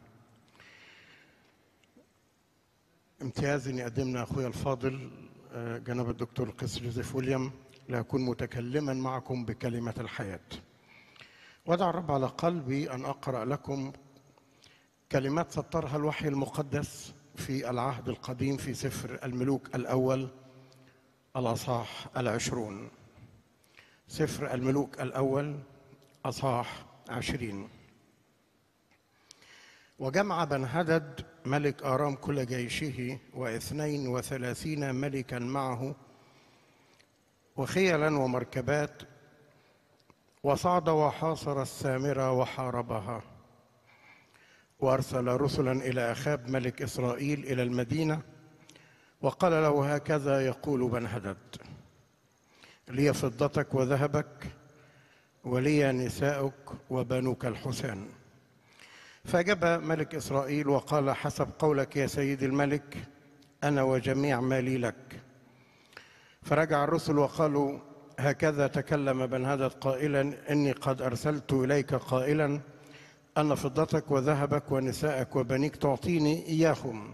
امتياز أن يقدمنا أخويا الفاضل جناب الدكتور القس جوزيف ويليام لأكون متكلما معكم بكلمة الحياة. ودع الرب على قلبي أن أقرأ لكم كلمات سطرها الوحي المقدس في العهد القديم في سفر الملوك الأول الأصحاح 20. سفر الملوك الأول أصحاح 20. وجمع بنهدد ملك آرام كل جيشه 32 ملكا معه وخيلا ومركبات، وصعد وحاصر السامرة وحاربها، وأرسل رسلا إلى أخاب ملك إسرائيل إلى المدينة وقال له: هكذا يقول بنهدد: لي فضتك وذهبك ولي نساؤك وبنوك الحسان. فأجاب ملك إسرائيل وقال: حسب قولك يا سيدي الملك، أنا وجميع مالي لك. فرجع الرسل وقالوا: هكذا تكلم بنهدد قائلا: إني قد أرسلت إليك قائلا أن فضتك وذهبك ونساءك وبنيك تعطيني إياهم.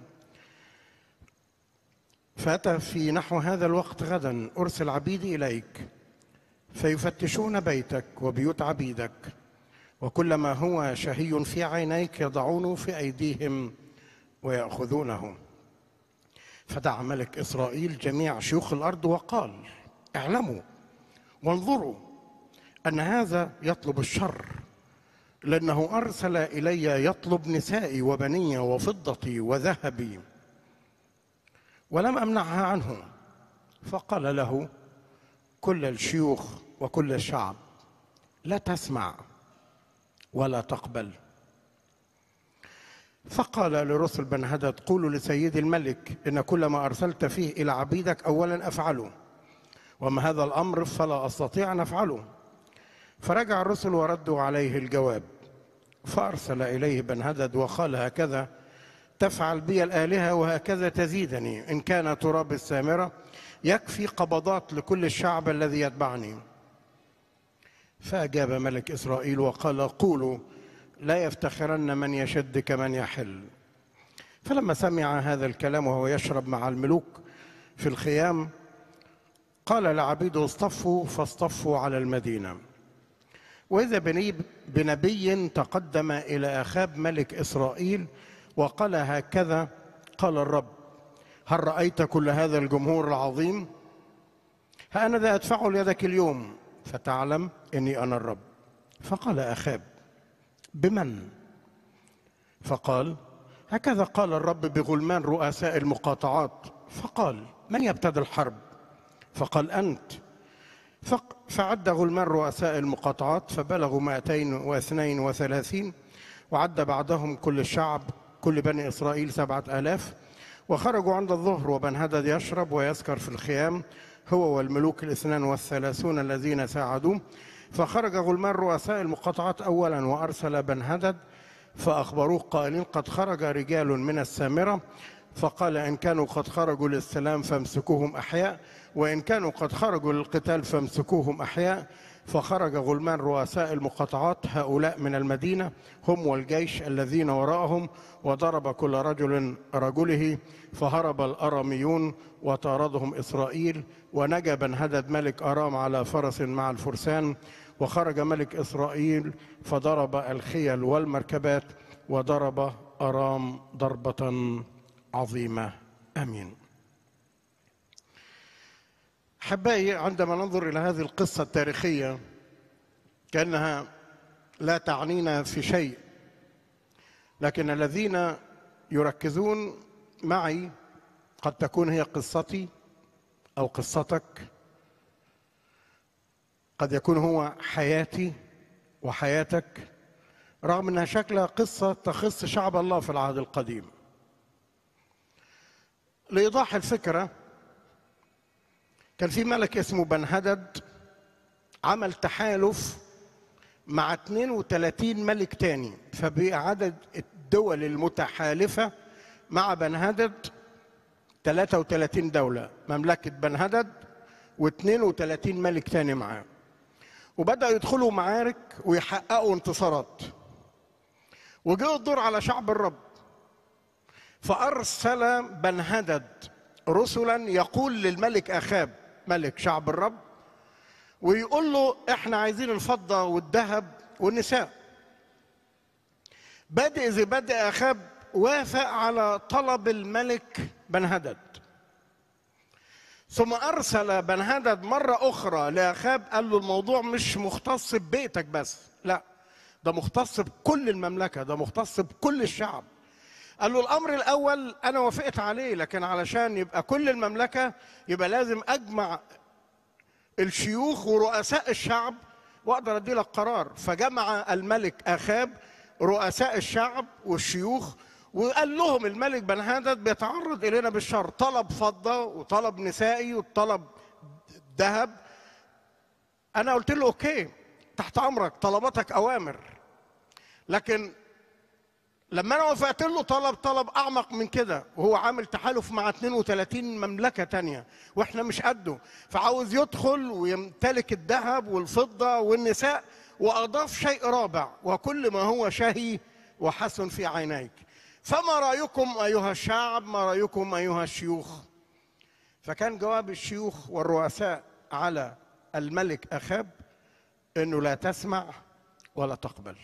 فأتى في نحو هذا الوقت غدا أرسل عبيدي إليك فيفتشون بيتك وبيوت عبيدك، وكل ما هو شهي في عينيك يضعونه في أيديهم ويأخذونه. فدعا ملك إسرائيل جميع شيوخ الأرض وقال: اعلموا وانظروا أن هذا يطلب الشر، لأنه أرسل إلي يطلب نسائي وبني وفضتي وذهبي، ولم أمنعها عنه. فقال له كل الشيوخ وكل الشعب: لا تسمع ولا تقبل. فقال لرسل بنهدد: قولوا لسيدي الملك إن كل ما أرسلت فيه إلى عبيدك أولا أفعله، وما هذا الأمر فلا أستطيع أن أفعله. فرجع الرسل وردوا عليه الجواب. فأرسل إليه بنهدد وقال: هكذا تفعل بي الآلهة وهكذا تزيدني، إن كان تراب السامرة يكفي قبضات لكل الشعب الذي يتبعني. فأجاب ملك إسرائيل وقال: قولوا لا يفتخرن من يشد كمن يحل. فلما سمع هذا الكلام وهو يشرب مع الملوك في الخيام قال لعبيده: اصطفوا، فاصطفوا على المدينة. وإذا بنبي تقدم إلى أخاب ملك إسرائيل وقال: هكذا قال الرب: هل رأيت كل هذا الجمهور العظيم؟ ها أنا ذا أدفعه ليدك اليوم فتعلم إني أنا الرب. فقال أخاب: بمن؟ فقال: هكذا قال الرب: بغلمان رؤساء المقاطعات. فقال: من يبتدي الحرب؟ فقال: أنت. فعد غلمان رؤساء المقاطعات فبلغوا 232، وعد بعدهم كل الشعب كل بني إسرائيل 7000. وخرجوا عند الظهر وبنهدد يشرب ويسكر في الخيام هو والملوك 32 الذين ساعدوه. فخرج غلمان رؤساء المقاطعات أولا وأرسل بنهدد فأخبروه قائلين: قد خرج رجال من السامرة. فقال: إن كانوا قد خرجوا للسلام فامسكوهم أحياء، وإن كانوا قد خرجوا للقتال فامسكوهم أحياء. فخرج غلمان رؤساء المقاطعات هؤلاء من المدينة هم والجيش الذين وراءهم، وضرب كل رجل رجله، فهرب الأراميون وطاردهم إسرائيل. ونجا بنهدد ملك أرام على فرس مع الفرسان. وخرج ملك إسرائيل فضرب الخيل والمركبات وضرب أرام ضربة عظيمة. آمين. أحبائي، عندما ننظر إلى هذه القصة التاريخية كأنها لا تعنينا في شيء، لكن الذين يركزون معي قد تكون هي قصتي أو قصتك، قد يكون هو حياتي وحياتك، رغم أنها شكلها قصة تخص شعب الله في العهد القديم. لإيضاح الفكرة، كان في ملك اسمه بنهدد عمل تحالف مع 32 ملك تاني، فبقى عدد الدول المتحالفة مع بنهدد 33 دولة، مملكة بنهدد و32 ملك تاني معاه. وبدأوا يدخلوا معارك ويحققوا انتصارات. وجاء الدور على شعب الرب، فأرسل بنهدد رسلا يقول للملك أخاب ملك شعب الرب، ويقول له احنا عايزين الفضة والذهب والنساء. بادئ زي بدء أخاب وافق على طلب الملك بنهدد، ثم أرسل بنهدد مرة أخرى لأخاب، قال له الموضوع مش مختص ببيتك بس، لا ده مختص بكل المملكة، ده مختص بكل الشعب. قال له الأمر الأول أنا وافقت عليه، لكن علشان يبقى كل المملكة يبقى لازم أجمع الشيوخ ورؤساء الشعب وأقدر أدي لك قرار. فجمع الملك أخاب رؤساء الشعب والشيوخ، وقال لهم الملك بنهدد بيتعرض إلينا بالشر، طلب فضة وطلب نسائي وطلب ذهب. أنا قلت له أوكي تحت أمرك، طلباتك أوامر. لكن لما أنا وافقت له طلب أعمق من كده، وهو عامل تحالف مع 32 مملكة تانية وإحنا مش قده، فعاوز يدخل ويمتلك الذهب والفضة والنساء، وأضاف شيء رابع: وكل ما هو شهي وحسن في عينيك. فما رأيكم أيها الشعب؟ ما رأيكم أيها الشيوخ؟ فكان جواب الشيوخ والرؤساء على الملك أخاب إنه لا تسمع ولا تقبل،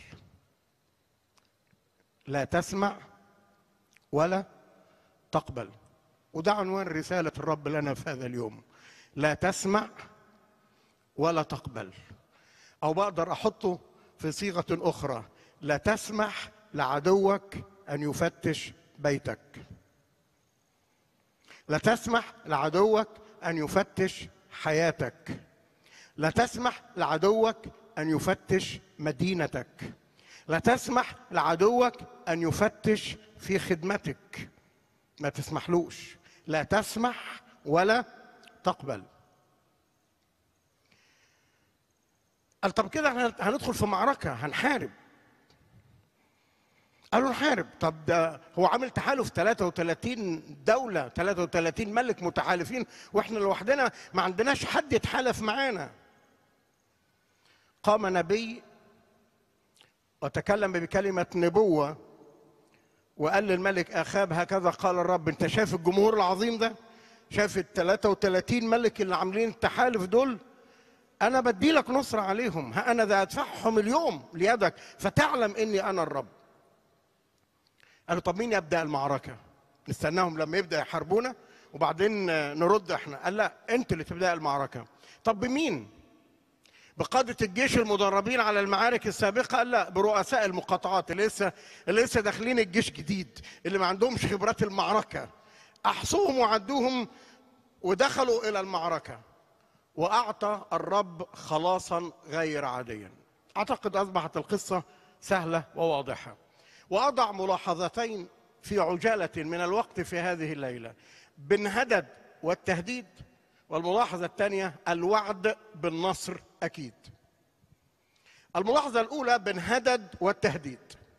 لا تسمع ولا تقبل. وده عنوان رسالة الرب لنا في هذا اليوم: لا تسمع ولا تقبل. أو بقدر أحطه في صيغة أخرى: لا تسمح لعدوك أن يفتش بيتك، لا تسمح لعدوك أن يفتش حياتك، لا تسمح لعدوك أن يفتش مدينتك، لا تسمح لعدوك أن يفتش في خدمتك، ما تسمحلوش. لا تسمح ولا تقبل. قال طب كده هندخل في معركة، هنحارب. قالوا نحارب. طب ده هو عامل تحالف 33 دولة، 33 ملك متحالفين، واحنا لوحدنا ما عندناش حد يتحالف معانا. قام نبي وتكلم بكلمة نبوة وقال للملك أخاب: هكذا قال الرب، انت شايف الجمهور العظيم ده؟ شايف ال 33 ملك اللي عاملين التحالف دول؟ أنا بدي لك نصرة عليهم، ها أنا ذا أدفعهم اليوم ليدك فتعلم إني أنا الرب. قالوا طب مين يبدأ المعركة؟ نستناهم لما يبدأ يحاربونا وبعدين نرد احنا؟ قال لا، انت اللي تبدأ المعركة. طب بمين؟ بقادة الجيش المدربين على المعارك السابقة؟ قال لا، برؤساء المقاطعات اللي لسه داخلين الجيش جديد، اللي ما عندهمش خبرات المعركة. أحصوهم وعدوهم ودخلوا إلى المعركة، وأعطى الرب خلاصا غير عاديا. أعتقد أصبحت القصة سهلة وواضحة. وأضع ملاحظتين في عجالة من الوقت في هذه الليلة: بنهدد والتهديد، والملاحظة الثانية الوعد بالنصر أكيد. الملاحظة الأولى: بنهدد والتهديد.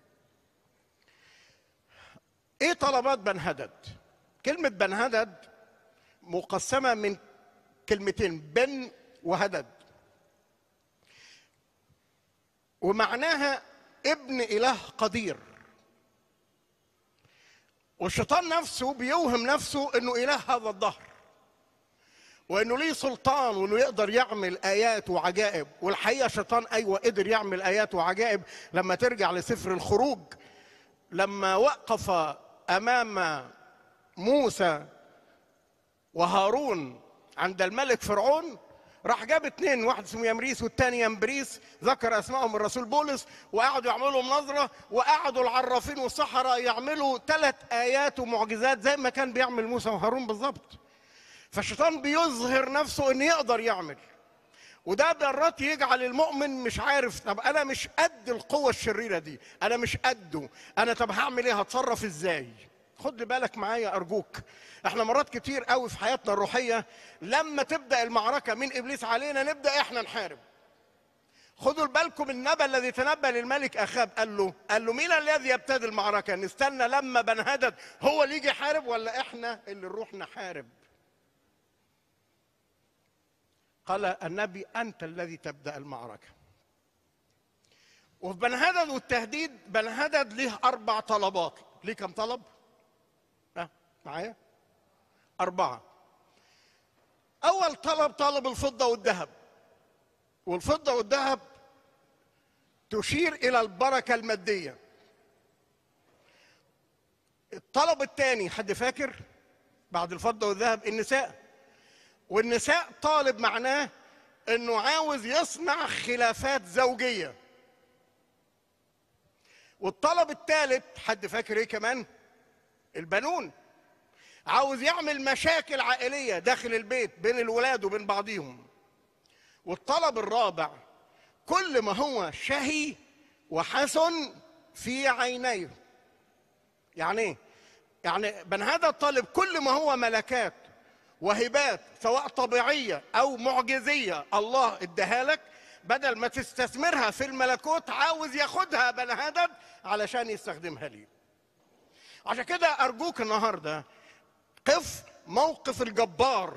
إيه طلبات بنهدد؟ كلمة بنهدد مقسمة من كلمتين: بن وهدد، ومعناها ابن إله قدير. والشيطان نفسه بيوهم نفسه انه اله هذا الدهر، وانه ليه سلطان، وانه يقدر يعمل ايات وعجائب. والحقيقه الشيطان ايوه قدر يعمل ايات وعجائب. لما ترجع لسفر الخروج، لما وقف امام موسى وهارون عند الملك فرعون، راح جاب اتنين، واحد اسمه يمريس والتاني يمبريس، ذكر اسمائهم الرسول بولس، وقعدوا يعملوا مناظره، وقعدوا العرافين والسحره يعملوا 3 آيات ومعجزات زي ما كان بيعمل موسى وهارون بالظبط. فالشيطان بيظهر نفسه انه يقدر يعمل، وده مرات يجعل المؤمن مش عارف، طب انا مش قد القوه الشريره دي، انا مش قده، انا طب هعمل ايه؟ هتصرف ازاي؟ خد بالك معايا ارجوك، احنا مرات كتير قوي في حياتنا الروحيه لما تبدا المعركه من ابليس علينا نبدا احنا نحارب. خدوا بالكم النبأ الذي تنبأ للملك اخاب، قال له مين الذي يبتدي المعركه؟ نستنى لما بنهدد هو اللي يجي يحارب، ولا احنا اللي نروح نحارب؟ قال النبي: انت الذي تبدا المعركه. وفي بنهدد والتهديد، بنهدد ليه 4 طلبات. ليه كم طلب؟ معايا 4. أول طلب طلب الفضة والذهب، والفضة والذهب تشير إلى البركة المادية. الطلب الثاني حد فاكر بعد الفضة والذهب؟ النساء، والنساء طالب معناه إنه عاوز يصنع خلافات زوجية. والطلب الثالث حد فاكر إيه كمان؟ البنون، عاوز يعمل مشاكل عائلية داخل البيت بين الولاد وبين بعضهم. والطلب الرابع كل ما هو شهي وحسن في عينيه. يعني ايه؟ يعني بنهدد طالب كل ما هو ملكات وهبات سواء طبيعية أو معجزية الله اداها لك، بدل ما تستثمرها في الملكوت عاوز ياخدها بنهدد علشان يستخدمها ليه. عشان كده أرجوك النهارده قف موقف الجبار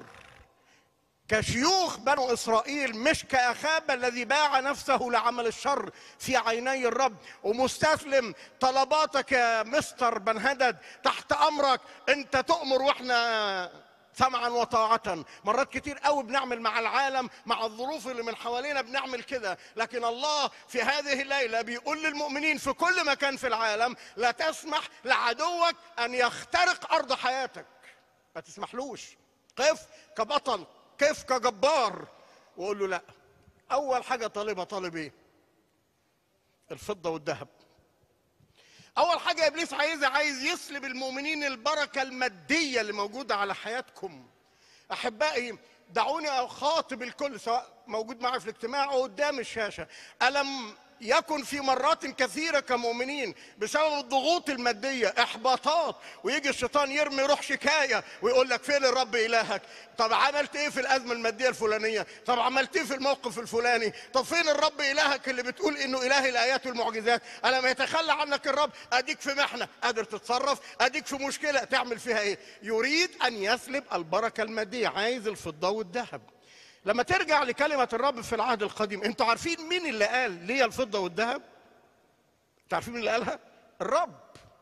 كشيوخ بنو إسرائيل، مش كأخاب الذي باع نفسه لعمل الشر في عيني الرب، ومستسلم طلباتك يا مستر بنهدد تحت أمرك، أنت تؤمر وإحنا سمعا وطاعة. مرات كتير قوي بنعمل مع العالم، مع الظروف اللي من حوالينا بنعمل كده، لكن الله في هذه الليلة بيقول للمؤمنين في كل مكان في العالم لا تسمح لعدوك أن يخترق أرض حياتك، ما تسمحلوش. قف كبطل، قف كجبار، وقول له لا. أول حاجة طالبها طالب إيه؟ الفضة والذهب. أول حاجة إبليس عايز يسلب المؤمنين البركة المادية اللي موجودة على حياتكم. أحبائي دعوني أخاطب الكل سواء موجود معي في الاجتماع أو قدام الشاشة. ألم يكن في مرات كثيرة كمؤمنين بسبب الضغوط المادية إحباطات، ويجي الشيطان يرمي روح شكاية ويقول لك فين الرب إلهك؟ طب عملت إيه في الأزمة المادية الفلانية؟ طب عملت إيه في الموقف الفلاني؟ طب فين الرب إلهك اللي بتقول إنه إله الآيات والمعجزات؟ ألم يتخلى عنك الرب؟ أديك في محنة قادر تتصرف، أديك في مشكلة تعمل فيها إيه؟ يريد أن يسلب البركة المادية، عايز الفضة والذهب. لما ترجع لكلمة الرب في العهد القديم، انتوا عارفين مين اللي قال ليه الفضة والذهب؟ انتوا عارفين مين اللي قالها؟ الرب.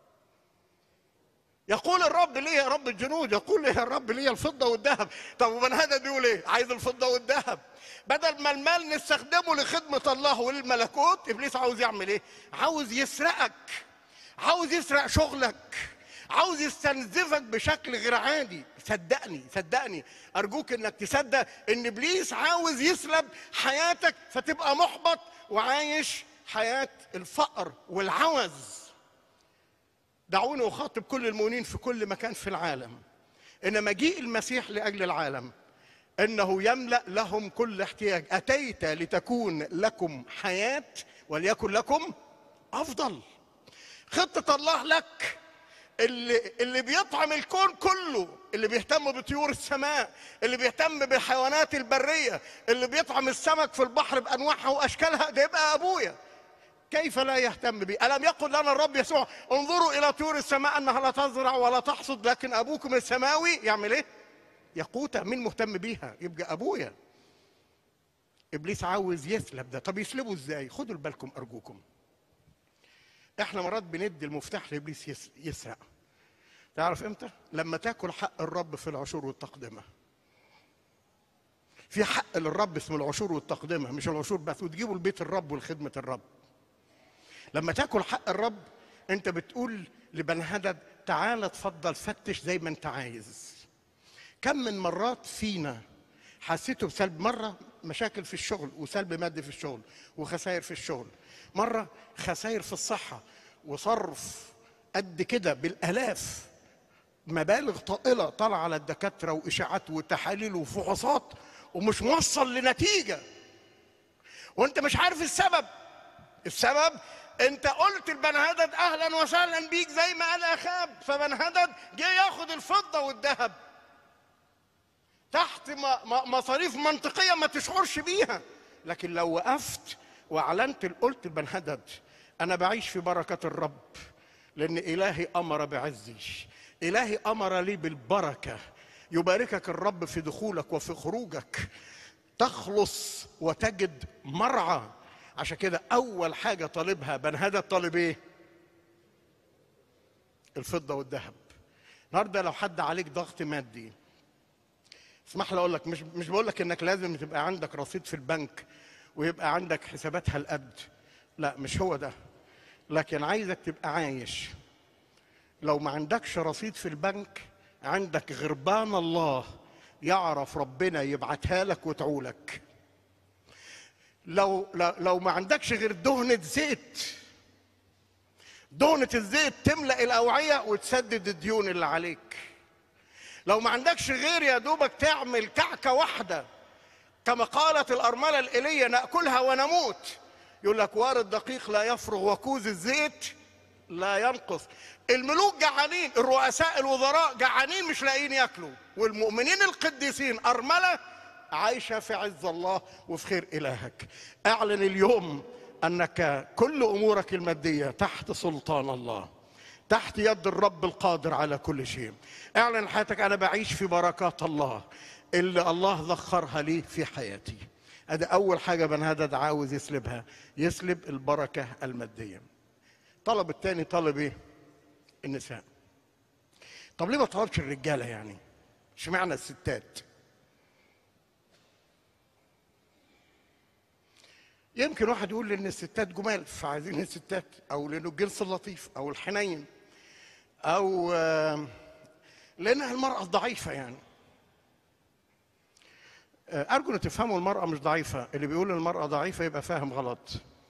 يقول الرب ليه يا رب الجنود، يقول ليه الرب ليه الفضة والذهب. طب وبنهدد بيقول ايه؟ عايز الفضة والذهب. بدل ما المال نستخدمه لخدمة الله وللملكوت، ابليس عاوز يعمل ايه؟ عاوز يسرقك، عاوز يسرق شغلك، عاوز يستنزفك بشكل غير عادي. صدقني أرجوك إنك تصدق إن إبليس عاوز يسلب حياتك فتبقى محبط وعايش حياة الفقر والعوز. دعوني أخاطب كل المؤمنين في كل مكان في العالم إن مجيء المسيح لأجل العالم إنه يملأ لهم كل احتياج. أتيت لتكون لكم حياة وليكن لكم أفضل. خطة الله لك اللي بيطعم الكون كله، اللي بيهتم بطيور السماء، اللي بيهتم بالحيوانات البرية، اللي بيطعم السمك في البحر بأنواعها وأشكالها، ده يبقى أبويا. كيف لا يهتم بي؟ ألم يقل لنا الرب يسوع انظروا إلى طيور السماء أنها لا تزرع ولا تحصد لكن أبوكم السماوي يعمل إيه؟ يقوتها. مين مهتم بيها؟ يبقى أبويا. إبليس عاوز يسلب ده. طب يسلبه إزاي؟ خدوا بالكم أرجوكم. احنا مرات بندي المفتاح لابليس يسرق. تعرف امتى؟ لما تاكل حق الرب في العشور والتقدمه. في حق للرب اسمه العشور والتقدمه، مش العشور بس، وتجيبوا لبيت الرب ولخدمه الرب. لما تاكل حق الرب انت بتقول لبنهدد تعال اتفضل فتش زي ما انت عايز. كم من مرات فينا حسيته بسلب؟ مره مشاكل في الشغل وسلب مادي في الشغل وخسائر في الشغل، مرة خسائر في الصحة وصرف قد كده بالآلاف، مبالغ طائلة طالعة على الدكاترة وإشاعات وتحاليل وفحوصات ومش موصل لنتيجة وانت مش عارف السبب. السبب انت قلت لبنهدد اهلا وسهلا بيك زي ما قال اخاب، فبنهدد جه ياخد الفضة والذهب تحت مصاريف منطقية ما تشعرش بيها. لكن لو وقفت واعلنت قلت لبنهدد انا بعيش في بركة الرب لان الهي امر بعزي، الهي امر لي بالبركة، يباركك الرب في دخولك وفي خروجك، تخلص وتجد مرعى عشان كده اول حاجه طالبها بنهدد طالب ايه؟ الفضه والذهب. النهارده لو حد عليك ضغط مادي، اسمح لي اقول لك، مش بقول لك انك لازم تبقى عندك رصيد في البنك ويبقى عندك حساباتها القد، لا مش هو ده، لكن عايزك تبقى عايش. لو ما عندكش رصيد في البنك عندك غربان الله يعرف ربنا يبعتها لك وتعولك. لو ما عندكش غير دهنة زيت، دهنة الزيت تملأ الأوعية وتسدد الديون اللي عليك. لو ما عندكش غير يا دوبك تعمل كعكة واحدة كما قالت الأرملة الإيلية نأكلها ونموت، يقول لك وار الدقيق لا يفرغ وكوز الزيت لا ينقص. الملوك جعانين، الرؤساء الوزراء جعانين مش لاقيين ياكلوا، والمؤمنين القديسين أرملة عايشة في عز الله وفي خير إلهك. اعلن اليوم أنك كل أمورك المادية تحت سلطان الله، تحت يد الرب القادر على كل شيء. اعلن حياتك أنا بعيش في بركات الله اللي الله ذخرها لي في حياتي. هذا أول حاجة بنهدد عاوز يسلبها، يسلب البركة المادية. طلب الثاني طلب ايه؟ النساء. طب ليه ما طلبش الرجالة يعني؟ اشمعنى الستات؟ يمكن واحد يقول ان الستات جمال فعايزين الستات، او لانه الجنس اللطيف او الحنين، او لانها المرأة ضعيفة يعني. ارجو ان تفهموا المرأة مش ضعيفة، اللي بيقول المرأة ضعيفة يبقى فاهم غلط.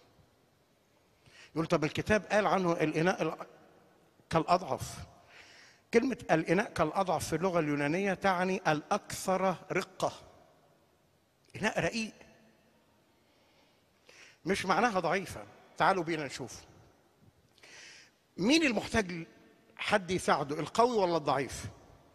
يقول طب الكتاب قال عنه الإناء كالأضعف. كلمة الإناء كالأضعف في اللغة اليونانية تعني الأكثر رقة. إناء رقيق، مش معناها ضعيفة. تعالوا بينا نشوف مين المحتاج حد يساعده، القوي ولا الضعيف؟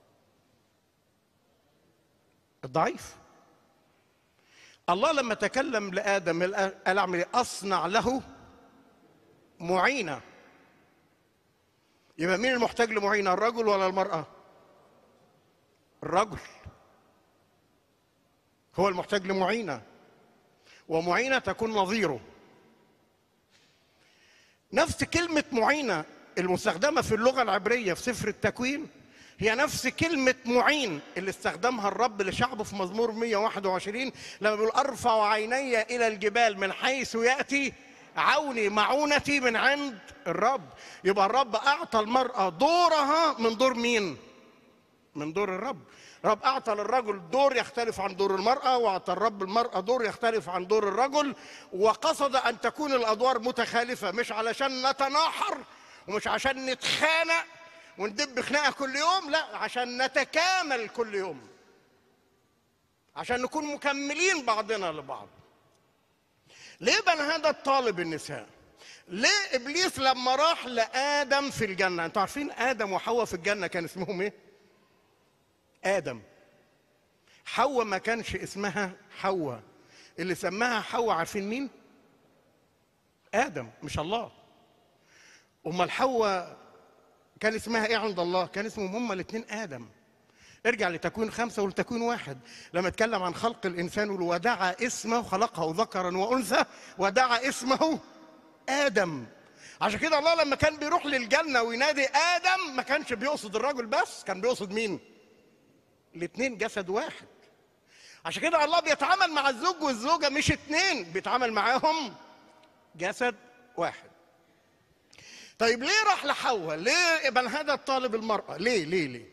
الضعيف. الله لما تكلم لآدم قال اعمل أصنع له معينة. يبقى مين المحتاج لمعينة، الرجل ولا المرأة؟ الرجل هو المحتاج لمعينة، ومعينة تكون نظيره. نفس كلمة معينة المستخدمة في اللغة العبرية في سفر التكوين هي نفس كلمة معين اللي استخدمها الرب لشعبه في مزمور 121 لما بيقول أرفع عيني إلى الجبال من حيث يأتي عوني، معونتي من عند الرب. يبقى الرب أعطى المرأة دورها من دور مين؟ من دور الرب. الرب أعطى للرجل دور يختلف عن دور المرأة، وأعطى الرب المرأة دور يختلف عن دور الرجل، وقصد أن تكون الأدوار متخالفة، مش علشان نتناحر ومش عشان نتخانق وندب خناقة كل يوم، لا، عشان نتكامل كل يوم، عشان نكون مكملين بعضنا لبعض. ليه بنهدد طالب النساء؟ ليه إبليس لما راح لآدم في الجنة، أنتوا عارفين آدم وحواء في الجنة كان اسمهم إيه؟ آدم. حواء ما كانش اسمها حواء، اللي سماها حواء عارفين مين؟ آدم مش الله. أمال حواء كان اسمها إيه عند الله؟ كان اسمهم هما الاثنين آدم. ارجع لتكوين 5 ولتكوين 1 لما اتكلم عن خلق الإنسان ودعا اسمه، خلقه ذكرا وأنثى ودعا اسمه آدم. عشان كده الله لما كان بيروح للجنة وينادي آدم ما كانش بيقصد الرجل بس، كان بيقصد مين؟ الاثنين جسد واحد. عشان كده الله بيتعامل مع الزوج والزوجة مش اثنين، بيتعامل معاهم جسد واحد. طيب ليه راح لحواء؟ ليه بنهدد طالب المرأة؟ ليه؟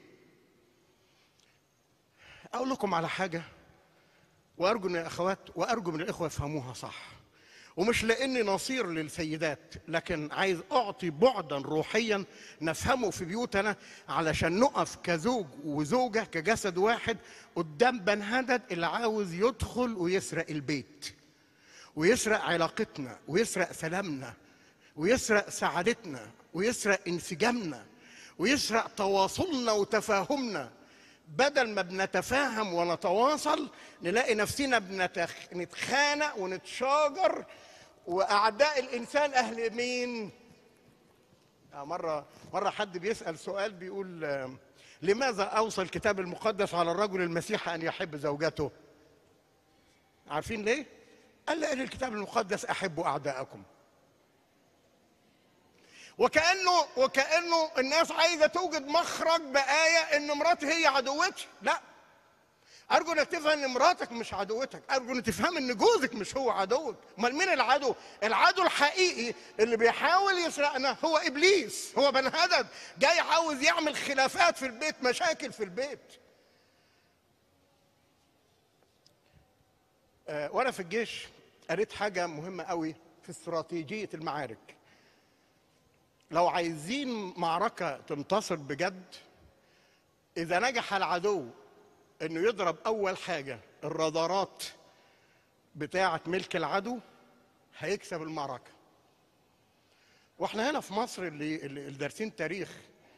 أقول لكم على حاجة وأرجو من الأخوات وأرجو من الإخوة يفهموها صح، ومش لأني نصير للسيدات، لكن عايز أعطي بعدا روحيا نفهمه في بيوتنا علشان نقف كزوج وزوجة كجسد واحد قدام بنهدد اللي عاوز يدخل ويسرق البيت ويسرق علاقتنا ويسرق سلامنا ويسرق سعادتنا ويسرق انسجامنا ويسرق تواصلنا وتفاهمنا. بدل ما بنتفاهم ونتواصل نلاقي نفسنا بنتخانق ونتشاجر، وأعداء الإنسان أهل مين؟ مرة حد بيسأل سؤال بيقول لماذا أوصى الكتاب المقدس على الرجل المسيحي أن يحب زوجته؟ عارفين ليه؟ قال لي الكتاب المقدس احبوا اعداءكم. وكأنه الناس عايزه توجد مخرج بآية ان مراتي هي عدوتي. لا، ارجو انك تفهم ان مراتك مش عدوتك، ارجو انك تفهم ان جوزك مش هو عدوك. امال مين العدو؟ العدو الحقيقي اللي بيحاول يسرقنا هو ابليس، هو بنهدد جاي عاوز يعمل خلافات في البيت، مشاكل في البيت. وانا في الجيش قريت حاجه مهمه قوي في استراتيجيه المعارك. لو عايزين معركه تنتصر بجد، اذا نجح العدو انه يضرب اول حاجه الرادارات بتاعه ملك العدو، هيكسب المعركه. واحنا هنا في مصر اللي دارسين تاريخ،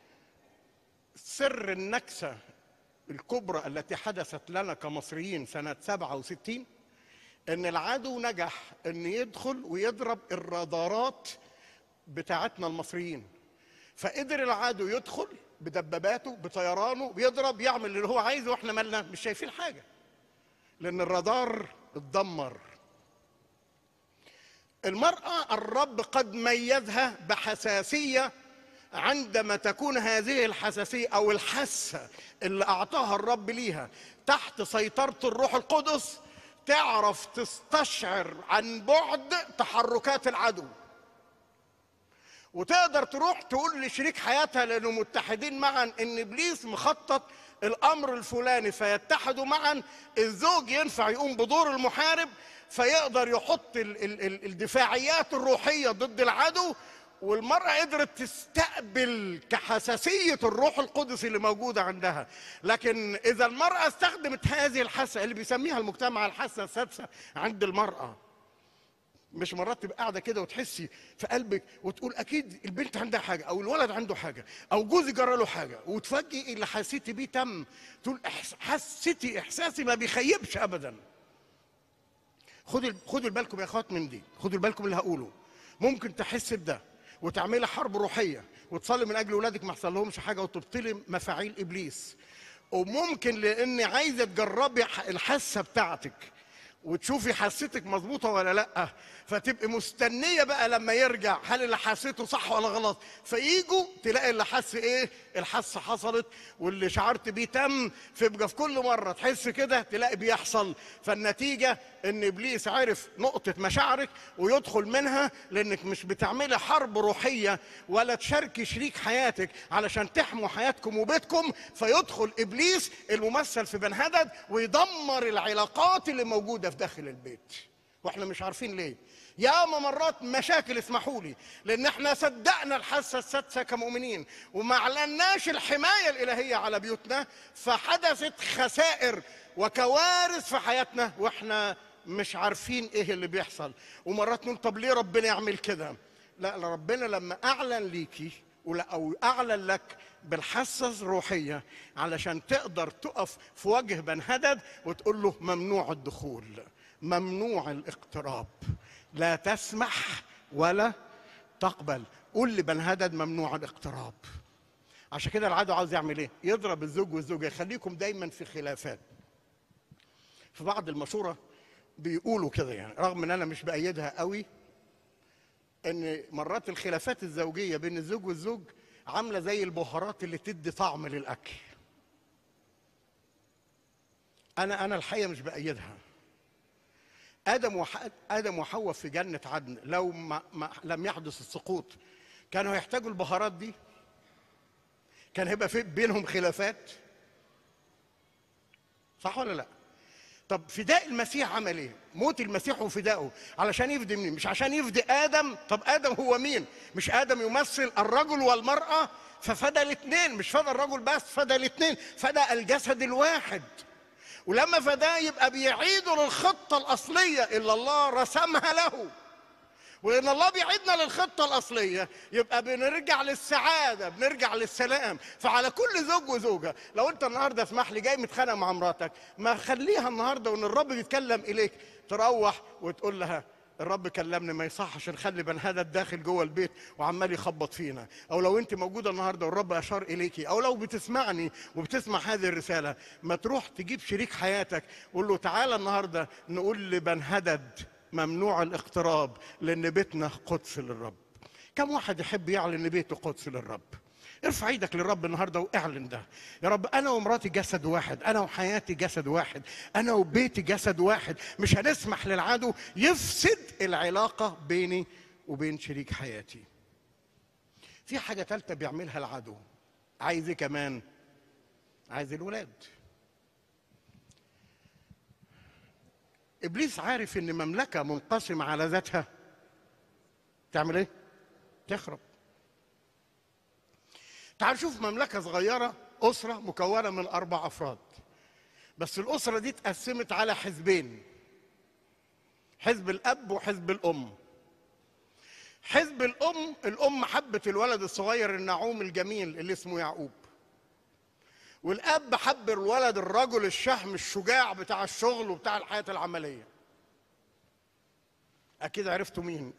سر النكسه الكبرى التي حدثت لنا كمصريين سنه 67 ان العدو نجح ان يدخل ويضرب الرادارات بتاعتنا المصريين. فقدر العدو يدخل بدباباته بطيرانه بيضرب يعمل اللي هو عايزه، واحنا مالنا مش شايفين حاجه لان الرادار اتدمر. المرأة الرب قد ميزها بحساسية، عندما تكون هذه الحساسية أو الحاسة اللي أعطاها الرب ليها تحت سيطرة الروح القدس، تعرف تستشعر عن بعد تحركات العدو، وتقدر تروح تقول لشريك حياتها لأنه متحدين معا إن إبليس مخطط الأمر الفلاني، فيتحدوا معا. الزوج ينفع يقوم بدور المحارب، فيقدر يحط الدفاعيات الروحية ضد العدو، والمرأة قدرت تستقبل كحساسية الروح القدس اللي موجودة عندها. لكن إذا المرأة استخدمت هذه الحاسة اللي بيسميها المجتمع الحاسة السادسة عند المرأة، مش مرات تبقى قاعدة كده وتحسي في قلبك وتقول أكيد البنت عندها حاجة أو الولد عنده حاجة أو جوزي جرى له حاجة، وتفاجئي اللي حسيتي بيه تم، تقول حسيتي إحساسي ما بيخيبش أبدا. خدوا بالكم يا أخوات من دي، خدوا بالكم اللي هقوله. ممكن تحس بده وتعملي حرب روحية وتصلي من أجل أولادك ما يحصل لهمش حاجة وتبطلي مفاعيل إبليس، وممكن لأن عايزة تجربي الحاسة بتاعتك وتشوفي حاستك مظبوطه ولا لا، فتبقي مستنيه بقى لما يرجع هل اللي حسيته صح ولا غلط، فييجوا تلاقي اللي حس ايه، الحاسه حصلت واللي شعرت بيه تم. فيبقى في كل مره تحس كده تلاقي بيحصل. فالنتيجه ان ابليس عرف نقطه مشاعرك ويدخل منها، لانك مش بتعملي حرب روحيه ولا تشاركي شريك حياتك علشان تحموا حياتكم وبيتكم، فيدخل ابليس الممثل في بنهدد ويدمر العلاقات اللي موجوده في داخل البيت، واحنا مش عارفين ليه. ياما مرات مشاكل، اسمحوا لي، لان احنا صدقنا الحاسه السادسه كمؤمنين وما اعلناش الحمايه الالهيه على بيوتنا، فحدثت خسائر وكوارث في حياتنا واحنا مش عارفين ايه اللي بيحصل. ومرات نقول طب ليه ربنا يعمل كده؟ لا، ربنا لما اعلن ليكي او اعلن لك بالحاسه الروحيه علشان تقدر تقف في وجه بنهدد وتقول له ممنوع الدخول، ممنوع الاقتراب، لا تسمح ولا تقبل. قول لبنهدد ممنوع الاقتراب. عشان كده العدو عاوز يعمل ايه؟ يضرب الزوج والزوجه، يخليكم دايما في خلافات. في بعض المشوره بيقولوا كده، يعني رغم ان انا مش بايدها قوي، ان مرات الخلافات الزوجيه بين الزوج والزوج عامله زي البهارات اللي تدي طعم للاكل. انا الحقيقه مش بايدها. ادم وحواء في جنه عدن لو لم يحدث السقوط كانوا هيحتاجوا البهارات دي؟ كان هيبقى في بينهم خلافات؟ صح ولا لا؟ طب فداء المسيح عمل ايه؟ موت المسيح وفدائه علشان يفدي مين؟ مش عشان يفدي ادم. طب ادم هو مين؟ مش ادم يمثل الرجل والمراه؟ ففدى الاثنين، مش فدى الرجل بس، فدى الاثنين، فدى الجسد الواحد. ولما فداه يبقى بيعيدوا للخطه الاصليه اللي الله رسمها له. ولان الله بيعيدنا للخطه الاصليه يبقى بنرجع للسعاده، بنرجع للسلام. فعلى كل زوج وزوجه، لو انت النهارده اسمح لي جاي متخانق مع مراتك، ما خليها النهارده وان الرب بيتكلم اليك تروح وتقول لها الرب كلمني ما يصحش نخلي بنهدد داخل جوه البيت وعمال يخبط فينا. او لو انت موجوده النهارده والرب اشار اليكي، او لو بتسمعني وبتسمع هذه الرساله، ما تروح تجيب شريك حياتك وقول له تعالى النهارده نقول لبنهدد ممنوع الاقتراب، لان بيتنا قدس للرب. كم واحد يحب يعلن ان بيته قدس للرب؟ ارفع ايدك للرب النهارده واعلن ده. يا رب انا ومراتي جسد واحد، انا وحياتي جسد واحد، انا وبيتي جسد واحد. مش هنسمح للعدو يفسد العلاقه بيني وبين شريك حياتي. في حاجه ثالثه بيعملها العدو. عايز ايه كمان؟ عايز الولاد. ابليس عارف ان مملكه منقسمه على ذاتها تعمل ايه؟ تخرب. تعال شوف مملكه صغيره، اسره مكونه من 4 أفراد، بس الاسره دي اتقسمت على حزبين، حزب الاب وحزب الام. حزب الام حبت الولد الصغير النعوم الجميل اللي اسمه يعقوب، والاب حب الولد الرجل الشهم الشجاع بتاع الشغل وبتاع الحياه العمليه. اكيد عرفتوا مين.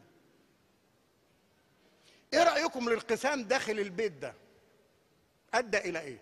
ايه رايكم للقسام داخل البيت ده؟ ادى الى ايه؟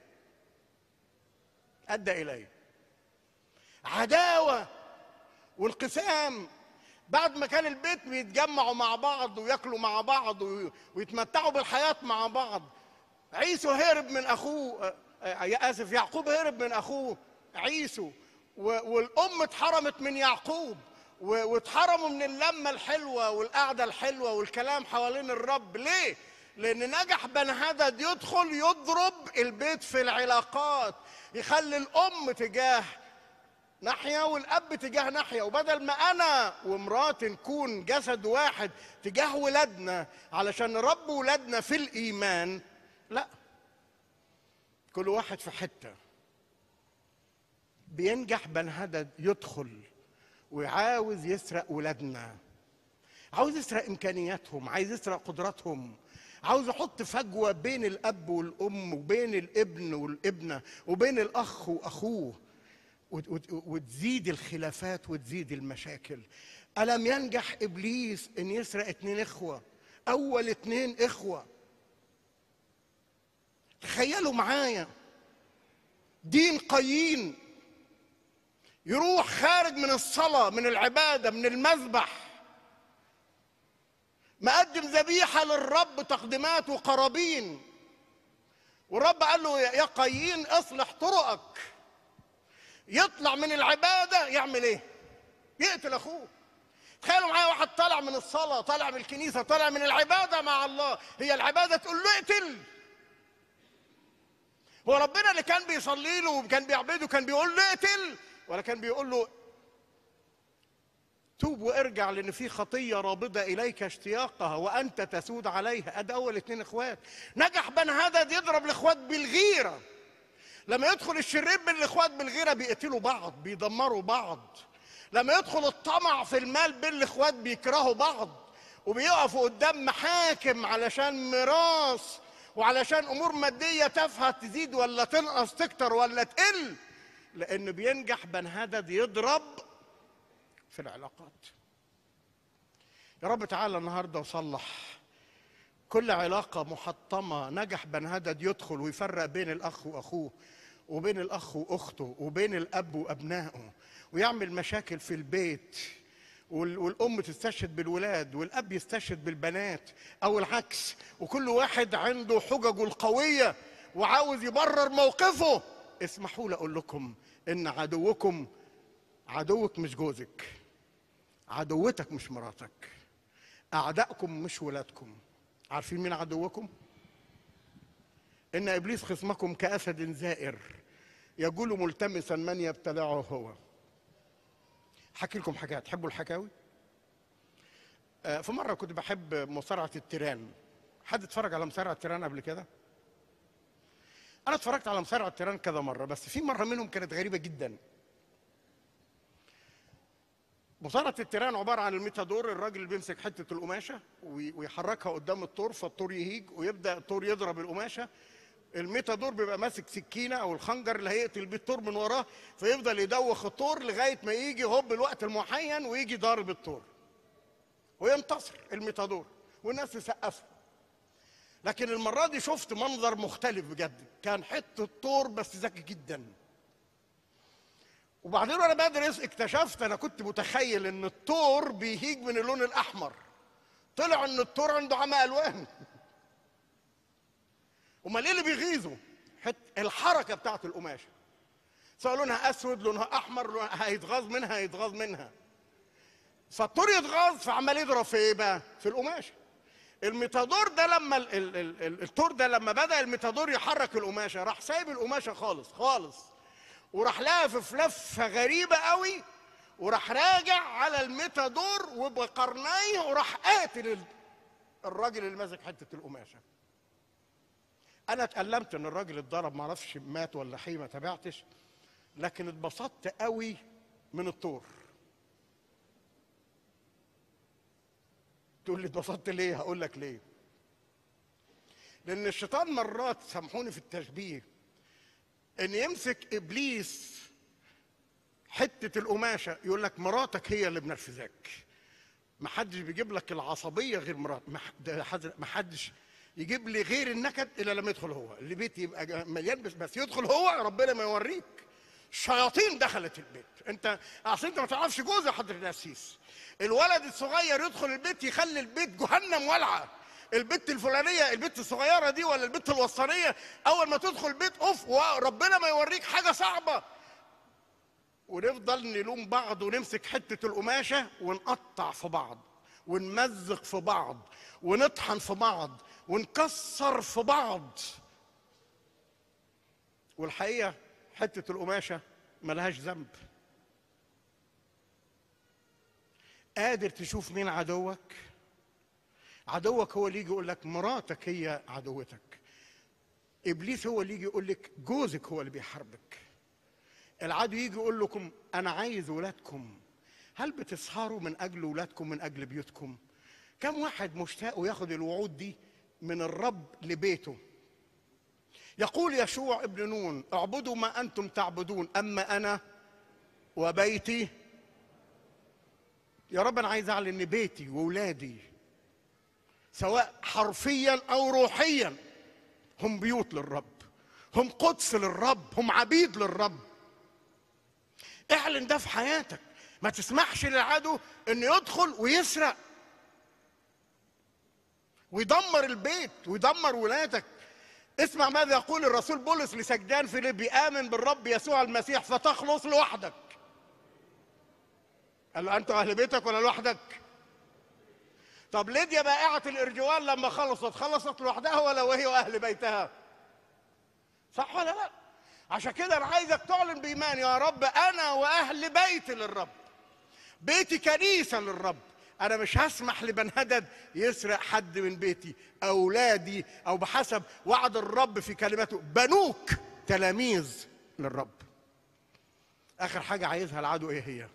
ادى الى ايه؟ عداوه. والقسام بعد ما كان البيت بيتجمعوا مع بعض وياكلوا مع بعض ويتمتعوا بالحياه مع بعض، عيسو هرب من اخوه، يعقوب هرب من اخوه عيسو، والام اتحرمت من يعقوب، واتحرموا من اللمه الحلوه والقعده الحلوه والكلام حوالين الرب. ليه؟ لان نجح بنهدد يدخل يضرب البيت في العلاقات، يخلي الام تجاه ناحيه والاب تجاه ناحيه، وبدل ما انا ومراتي نكون جسد واحد تجاه ولادنا علشان نربي ولادنا في الايمان، لا، كل واحد في حته. بينجح بنهدد يدخل وعاوز يسرق ولادنا، عاوز يسرق امكانياتهم، عايز يسرق قدراتهم، عاوز يحط فجوه بين الاب والام وبين الابن والابنه وبين الاخ واخوه، وتزيد الخلافات وتزيد المشاكل. ألم ينجح إبليس إن يسرق 2 إخوة، أول 2 إخوة. تخيلوا معايا دين قايين يروح خارج من الصلاة، من العبادة، من المذبح، مقدم ذبيحة للرب، تقديمات وقرابين، والرب قال له يا قايين اصلح طرقك. يطلع من العبادة يعمل ايه؟ يقتل اخوه. تخيلوا معايا واحد طالع من الصلاة، طالع من الكنيسة، طالع من العبادة مع الله، هي العبادة تقول له اقتل. هو ربنا اللي كان بيصلي له وكان بيعبده كان بيقول له اقتل، ولا كان بيقول له توب وارجع لان في خطية رابضة اليك اشتياقها وانت تسود عليها. ادي اول 2 اخوات. نجح بنهدد يضرب الاخوات بالغيرة. لما يدخل الشرير بين الاخوات بالغيره بيقتلوا بعض، بيدمروا بعض. لما يدخل الطمع في المال بين الاخوات بيكرهوا بعض، وبيقفوا قدام محاكم علشان ميراث وعلشان امور ماديه تافهه تزيد ولا تنقص، تكتر ولا تقل، لانه بينجح بنهدد يضرب في العلاقات. يا رب تعالى النهارده وصلح كل علاقة محطمة نجح بنهدد يدخل ويفرق بين الأخ وأخوه، وبين الأخ وأخته، وبين الأب وأبنائه، ويعمل مشاكل في البيت، والأم تستشهد بالولاد والأب يستشهد بالبنات أو العكس، وكل واحد عنده حججه القوية وعاوز يبرر موقفه. اسمحوا لي أقول لكم إن عدوك مش جوزك، عدوتك مش مراتك، أعدائكم مش ولادكم. عارفين مين عدوكم؟ إن إبليس خصمكم كأسد زائر يجول ملتمسا من يبتلعه هو. حكي لكم حاجات. تحبوا الحكاوي؟ في مرة كنت بحب مصارعة التيران. حد اتفرج على مصارعة التيران قبل كده؟ أنا اتفرجت على مصارعة التيران كذا مرة، بس في مرة منهم كانت غريبة جدا. مصارعة التيران عبارة عن الميتادور، الراجل اللي بيمسك حتة القماشة ويحركها قدام الطور، فالطور يهيج ويبدأ الطور يضرب القماشة. الميتادور بيبقى ماسك سكينة أو الخنجر اللي هيقتل بيه الطور من وراه، فيفضل يدوخ الطور لغاية ما يجي هوب الوقت المعين ويجي ضارب الطور وينتصر الميتادور والناس تسقفه. لكن المرة دي شفت منظر مختلف بجد. كان حتة طور بس ذكي جدا، وبعدين وانا بدرس اكتشفت، انا كنت متخيل ان الثور بيهيج من اللون الاحمر، طلع ان الثور عنده عمى الوان. امال ايه اللي بيغيظه؟ الحركه بتاعت القماشه، سواء لونها اسود لونها احمر، هيتغاظ منها. فالثور يتغاظ، فعمال يضرب في ايه بقى؟ في القماشه. الميتادور ده لما الثور ده لما بدا الميتادور يحرك القماشه، راح سايب القماشه خالص وراح لافف لفه غريبه قوي، وراح راجع على الميتادور وبقرنيه وراح قاتل الراجل اللي ماسك حته القماشه. انا اتألمت ان الراجل اتضرب، ما اعرفش مات ولا حي، ما تابعتش، لكن اتبسطت قوي من الثور. تقول لي اتبسطت ليه؟ هقول لك ليه. لان الشيطان مرات، سامحوني في التشبيه، ان يمسك ابليس حته القماشه يقول لك مراتك هي اللي منرفزاك. ما حدش بيجيب لك العصبيه غير مرات، ما حدش يجيب لي غير النكد الا لما يدخل هو البيت، يبقى مليان بس يدخل هو ربنا ما يوريك. الشياطين دخلت البيت، انت اصل انت ما تعرفش جوز يا حضره القسيس. الولد الصغير يدخل البيت يخلي البيت جهنم ولعه. البت الفلانيه، البت الصغيره دي ولا البت الوسطانيه، اول ما تدخل البيت اوف وربنا ما يوريك حاجه صعبه. ونفضل نلوم بعض ونمسك حته القماشه ونقطع في بعض ونمزق في بعض ونطحن في بعض ونكسر في بعض. والحقيقه حته القماشه ملهاش ذنب. قادر تشوف مين عدوك؟ عدوك هو اللي يجي يقول لك مراتك هي عدوتك. ابليس هو اللي يجي يقول لك جوزك هو اللي بيحاربك. العدو يجي يقول لكم انا عايز ولادكم. هل بتسهروا من اجل ولادكم، من اجل بيوتكم؟ كم واحد مشتاق وياخد الوعود دي من الرب لبيته؟ يقول يشوع ابن نون اعبدوا ما انتم تعبدون اما انا وبيتي. يا رب انا عايز اعلن ان بيتي واولادي سواء حرفيا او روحيا هم بيوت للرب، هم قدس للرب، هم عبيد للرب. اعلن ده في حياتك. ما تسمحش للعدو انه يدخل ويسرق ويدمر البيت ويدمر ولادك. اسمع ماذا يقول الرسول بولس لسجدان فيليبي: آمن بالرب يسوع المسيح فتخلص لوحدك. قال له انتوا اهل بيتك ولا لوحدك؟ طب ليديا بائعة الارجوان لما خلصت لوحدها ولا وهي واهل بيتها؟ صح ولا لا؟ عشان كده انا عايزك تعلن بايمان: يا رب انا واهل بيتي للرب، بيتي كنيسه للرب. انا مش هسمح لبن هدد يسرق حد من بيتي، اولادي، او بحسب وعد الرب في كلمته بنوك تلاميذ للرب. اخر حاجه عايزها العدو ايه هي؟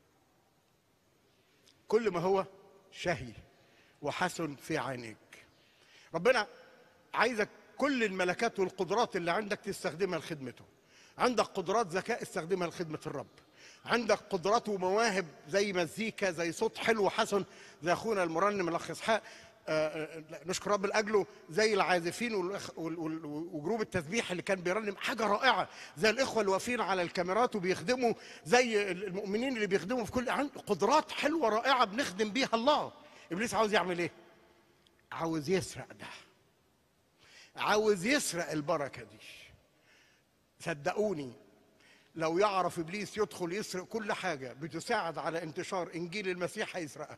كل ما هو شهي وحسن في عينيك. ربنا عايزك كل الملكات والقدرات اللي عندك تستخدمها لخدمته. عندك قدرات ذكاء استخدمها لخدمة الرب. عندك قدرات ومواهب زي مزيكا، زي صوت حلو وحسن زي اخونا المرنم الاخ اسحاق، نشكر رب لاجله، زي العازفين وجروب التسبيح اللي كان بيرنم حاجه رائعه، زي الاخوه اللي واقفين على الكاميرات وبيخدموا، زي المؤمنين اللي بيخدموا في كل قدرات حلوه رائعه بنخدم بيها الله. ابليس عاوز يعمل ايه؟ عاوز يسرق ده، عاوز يسرق البركه دي. صدقوني لو يعرف ابليس يدخل يسرق كل حاجه بتساعد على انتشار انجيل المسيح هيسرقها.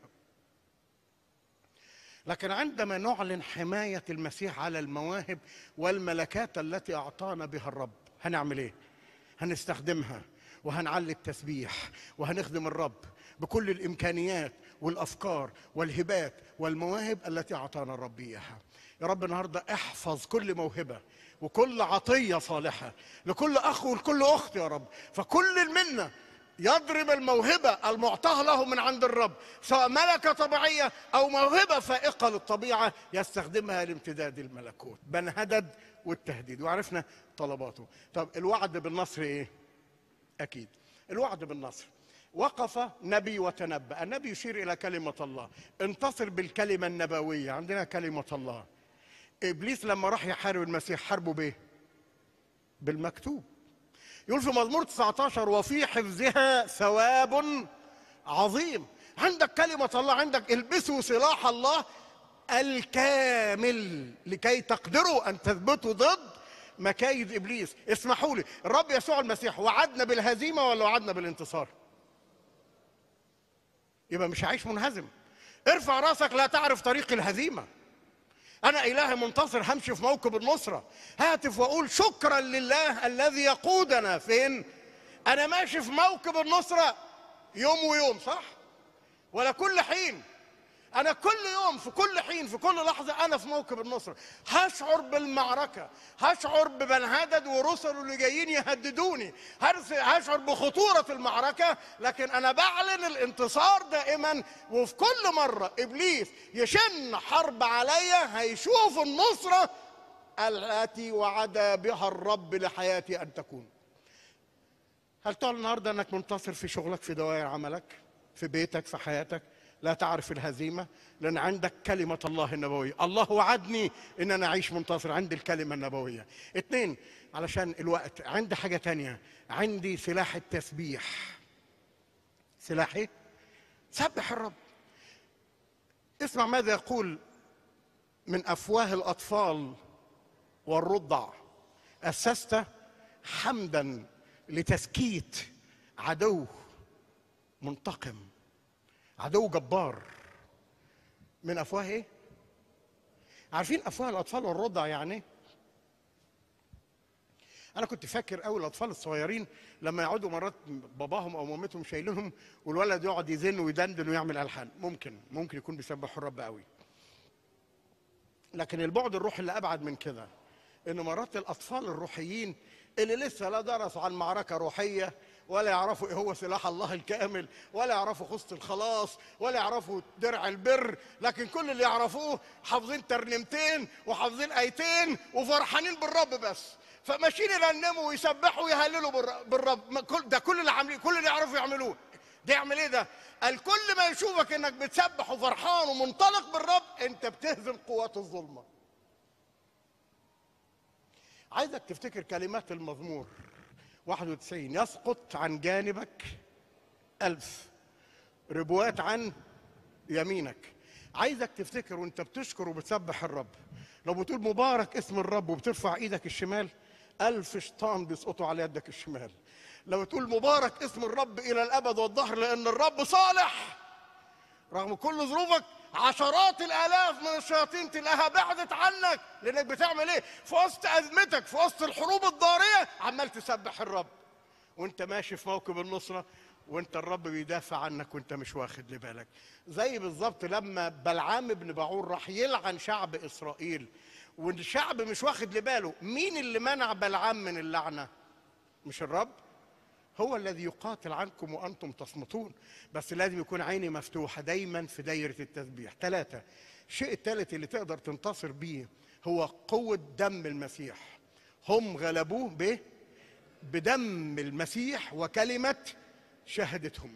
لكن عندما نعلن حمايه المسيح على المواهب والملكات التي اعطانا بها الرب، هنعمل ايه؟ هنستخدمها وهنعلي التسبيح وهنخدم الرب بكل الامكانيات والافكار والهبات والمواهب التي اعطانا الرب اياها. يا رب النهارده احفظ كل موهبه وكل عطيه صالحه لكل اخ ولكل اخت يا رب، فكل منا يضرب الموهبه المعطاه له من عند الرب، سواء ملكه طبيعيه او موهبه فائقه للطبيعه يستخدمها لامتداد الملكوت. بن هدد والتهديد، وعرفنا طلباته. طب الوعد بالنصر ايه؟ اكيد الوعد بالنصر. وقف نبي وتنبأ. النبي يشير الى كلمه الله، انتصر بالكلمه النبويه. عندنا كلمه الله. ابليس لما راح يحارب المسيح حاربه بايه؟ بالمكتوب. يقول في مزمور 19 وفي حفظها ثواب عظيم. عندك كلمة الله، عندك البسوا سلاح الله الكامل لكي تقدروا أن تثبتوا ضد مكايد إبليس. اسمحوا لي، الرب يسوع المسيح وعدنا بالهزيمة ولا وعدنا بالانتصار؟ يبقى مش هعيش منهزم. ارفع راسك لا تعرف طريق الهزيمة. أنا إله منتصر، همشي في موكب النصرة. هاتف وأقول شكرا لله الذي يقودنا فين؟ أنا ماشي في موكب النصرة يوم ويوم، صح؟ ولا كل حين. أنا كل يوم في كل حين في كل لحظة أنا في موكب النصرة. هشعر بالمعركة، هشعر ببن هدد ورسله اللي جايين يهددوني، هشعر بخطورة المعركة، لكن أنا بعلن الانتصار دائما. وفي كل مرة إبليس يشن حرب عليا هيشوف النصرة التي وعد بها الرب لحياتي أن تكون. هل تعلن النهارده أنك منتصر في شغلك، في دوائر عملك، في بيتك، في حياتك؟ لا تعرف الهزيمة لأن عندك كلمة الله النبوية. الله وعدني إن أنا أعيش منتصر، عندي الكلمة النبوية. 2، علشان الوقت، عندي حاجة تانية، عندي سلاح التسبيح. سلاح إيه؟ سبح الرب. اسمع ماذا يقول: من أفواه الأطفال والرضع أسست حمدا لتسكيت عدو منتقم، عدو جبار. من أفواه إيه؟ عارفين أفواه الأطفال والرضع يعني؟ أنا كنت فاكر أوي الأطفال الصغيرين لما يقعدوا مرات باباهم أو مامتهم شايلينهم والولد يقعد يزن ويدندن ويعمل ألحان، ممكن يكون بيسبحوا الرب أوي. لكن البعد الروحي اللي أبعد من كده إن مرات الأطفال الروحيين اللي لسه لا درسوا عن معركة روحية ولا يعرفوا ايه هو سلاح الله الكامل ولا يعرفوا خصة الخلاص ولا يعرفوا درع البر، لكن كل اللي يعرفوه حافظين ترنيمتين وحافظين ايتين وفرحانين بالرب بس، فماشيين يرنموا ويسبحوا ويهللوا بالرب. كل اللي عاملين، كل اللي يعرفوا يعملوه. ده يعمل ايه ده؟ الكل ما يشوفك انك بتسبح وفرحان ومنطلق بالرب انت بتهزم قوات الظلمه. عايزك تفتكر كلمات المزمور 91: يسقط عن جانبك 1000 ربوات عن يمينك. عايزك تفتكر وانت بتشكر وبتسبح الرب، لو بتقول مبارك اسم الرب وبترفع ايدك الشمال 1000 شيطان بيسقطوا على يدك الشمال. لو تقول مبارك اسم الرب الى الابد والدهر لان الرب صالح، رغم كل ظروفك عشرات الالاف من الشياطين تلاقيها بعدت عنك لانك بتعمل ايه؟ في وسط ازمتك، في وسط الحروب الضاريه عمال تسبح الرب وانت ماشي في موكب النصره، وانت الرب بيدافع عنك وانت مش واخد لبالك. زي بالظبط لما بلعام بن باعور راح يلعن شعب اسرائيل والشعب مش واخد لباله. مين اللي منع بلعام من اللعنه؟ مش الرب؟ هو الذي يقاتل عنكم وأنتم تصمتون. بس لازم يكون عيني مفتوحة دايما في دايرة التسبيح. 3، الشيء الثالث اللي تقدر تنتصر بيه هو قوة دم المسيح. هم غلبوه بدم المسيح وكلمة شهادتهم.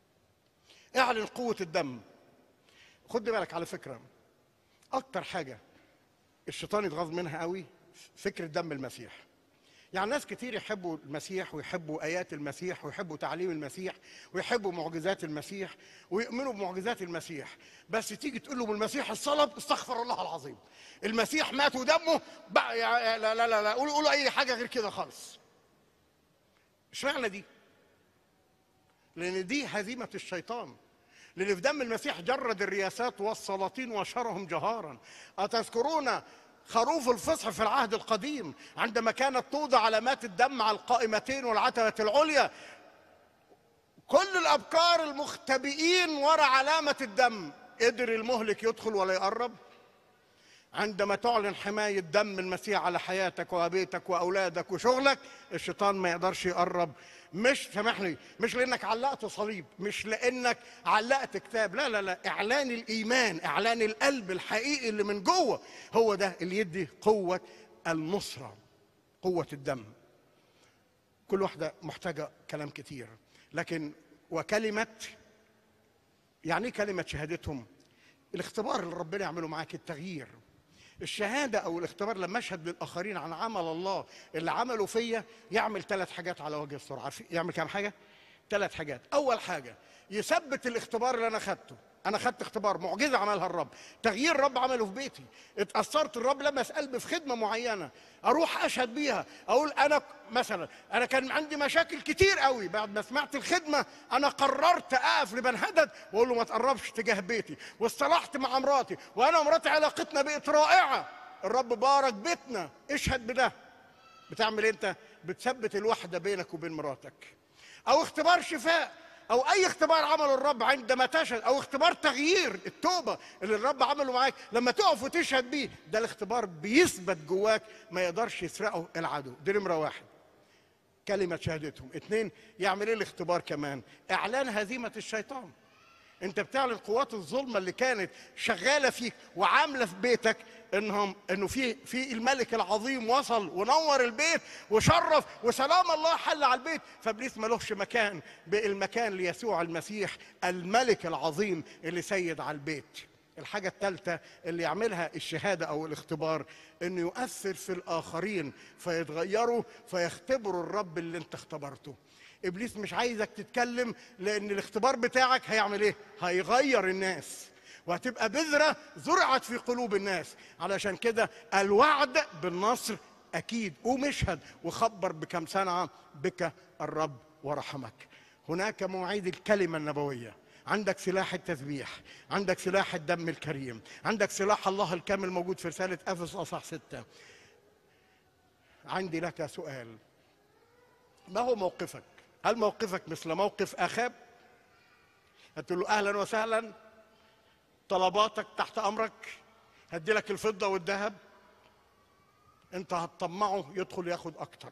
اعلن قوة الدم. خد بالك على فكرة، أكتر حاجة الشيطان يتغاظ منها قوي فكرة دم المسيح. يعني ناس كتير يحبوا المسيح ويحبوا آيات المسيح ويحبوا تعليم المسيح ويحبوا معجزات المسيح ويؤمنوا بمعجزات المسيح، بس تيجي تقول لهم المسيح الصلب، استغفر الله العظيم، المسيح مات ودمه بقى، لا لا لا, لا. قولوا أي حاجة غير كده خالص. اشمعنى دي؟ لأن دي هزيمة الشيطان. لأن في دم المسيح جرد الرياسات والسلاطين وشرهم جهارا. أتذكرون خروف الفصح في العهد القديم عندما كانت توضع علامات الدم على القائمتين والعتبة العليا؟ كل الأبكار المختبئين وراء علامة الدم قدر المهلك يدخل ولا يقرب؟ عندما تعلن حماية دم المسيح على حياتك وبيتك وأولادك وشغلك، الشيطان ما يقدرش يقرب. مش سامحني، مش لأنك علقت صليب، مش لأنك علقت كتاب، لا لا لا، إعلان الإيمان، إعلان القلب الحقيقي اللي من جوه هو ده اللي يدي قوة النصرة، قوة الدم. كل واحدة محتاجة كلام كتير، لكن وكلمة، يعني ايه كلمة شهادتهم؟ الاختبار اللي ربنا يعمله معاك، التغيير. الشهاده او الاختبار لما اشهد للاخرين عن عمل الله اللي عمله فيا يعمل 3 حاجات على وجه السرعه. يعمل كام حاجه؟ 3 حاجات. اول حاجه يثبت الاختبار اللي انا خدته. انا خدت اختبار، معجزه عملها الرب، تغيير الرب عمله في بيتي، اتاثرت الرب لمس قلبي في خدمه معينه، اروح اشهد بيها، اقول انا مثلا انا كان عندي مشاكل كتير قوي، بعد ما سمعت الخدمه انا قررت اقف لبن هدد واقول له ما تقربش تجاه بيتي، واصطلحت مع مراتي، وانا ومراتي علاقتنا بقت رائعه، الرب بارك بيتنا. اشهد بده. بتعمل انت؟ بتثبت الوحده بينك وبين مراتك. او اختبار شفاء، او اي اختبار عمله الرب عندما تشهد، او اختبار تغيير التوبه اللي الرب عمله معاك لما تقف وتشهد بيه، ده الاختبار بيثبت جواك ما يقدرش يسرقه العدو. دي نمره 1، كلمه شهادتهم. 2، يعمل ايه الاختبار كمان؟ اعلان هزيمه الشيطان. انت بتعلن قوات الظلمه اللي كانت شغاله فيك وعامله في بيتك انه في الملك العظيم وصل ونور البيت وشرف وسلام الله حل على البيت، فابليس ملوش مكان. بقى المكان ليسوع المسيح الملك العظيم اللي سيد على البيت. الحاجه الثالثه اللي يعملها الشهاده او الاختبار انه يؤثر في الاخرين فيتغيروا فيختبروا الرب اللي انت اختبرته. ابليس مش عايزك تتكلم لان الاختبار بتاعك هيعمل ايه؟ هيغير الناس وهتبقى بذره زرعت في قلوب الناس. علشان كده الوعد بالنصر اكيد. قوم اشهد وخبر بكم صنع بك الرب ورحمك. هناك مواعيد الكلمه النبويه. عندك سلاح التسبيح، عندك سلاح الدم الكريم، عندك سلاح الله الكامل موجود في رساله افسس اصحاح 6. عندي لك سؤال، ما هو موقفك؟ هل موقفك مثل موقف اخاب؟ هتقول له اهلا وسهلا، طلباتك تحت امرك، هدي لك الفضه والذهب؟ انت هتطمعه يدخل ياخد اكتر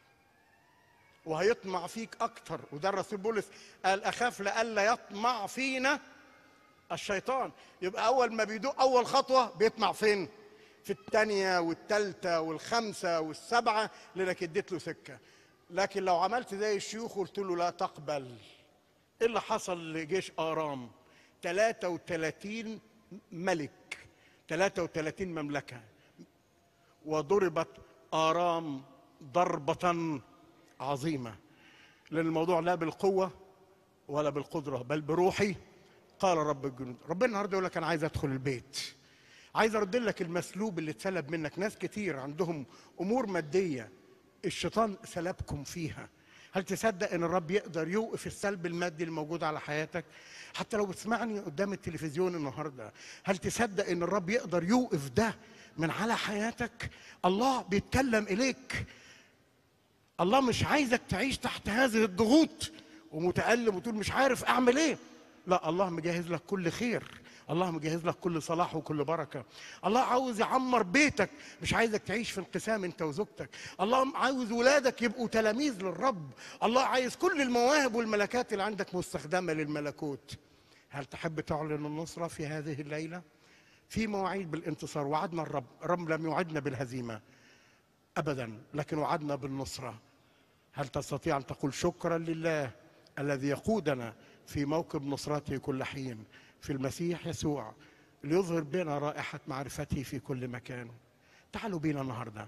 وهيطمع فيك اكتر. وده الرسول بولس قال اخاف لئلا يطمع فينا الشيطان. يبقى اول ما بيدوق اول خطوه بيطمع فين؟ في الثانيه والثالثه والخامسه والسبعه لانك اديت له سكه. لكن لو عملت زي الشيوخ وقلت له لا تقبل، ايه اللي حصل لجيش ارام؟ 33 ملك، 33 مملكه، وضربت ارام ضربه عظيمه. لان الموضوع لا بالقوه ولا بالقدره بل بروحي قال رب الجنود. ربنا النهارده يقول لك انا عايز ادخل البيت، عايز ارد لك المسلوب اللي اتسلب منك. ناس كتير عندهم امور ماديه الشيطان سلبكم فيها. هل تصدق ان الرب يقدر يوقف السلب المادي الموجود على حياتك؟ حتى لو بتسمعني قدام التلفزيون النهارده، هل تصدق ان الرب يقدر يوقف ده من على حياتك؟ الله بيتكلم اليك. الله مش عايزك تعيش تحت هذه الضغوط ومتألم وتقول مش عارف اعمل ايه. لا، الله مجهز لك كل خير، الله مجهز لك كل صلاح وكل بركه. الله عاوز يعمر بيتك، مش عايزك تعيش في انقسام انت وزوجتك. الله عاوز ولادك يبقوا تلاميذ للرب. الله عايز كل المواهب والملكات اللي عندك مستخدمه للملكوت. هل تحب تعلن النصره في هذه الليله؟ في مواعيد بالانتصار. وعدنا الرب لم يوعدنا بالهزيمه ابدا، لكن وعدنا بالنصره. هل تستطيع ان تقول شكرا لله الذي يقودنا في موكب نصرته كل حين في المسيح يسوع ليظهر بنا رائحة معرفته في كل مكان؟ تعالوا بينا النهاردة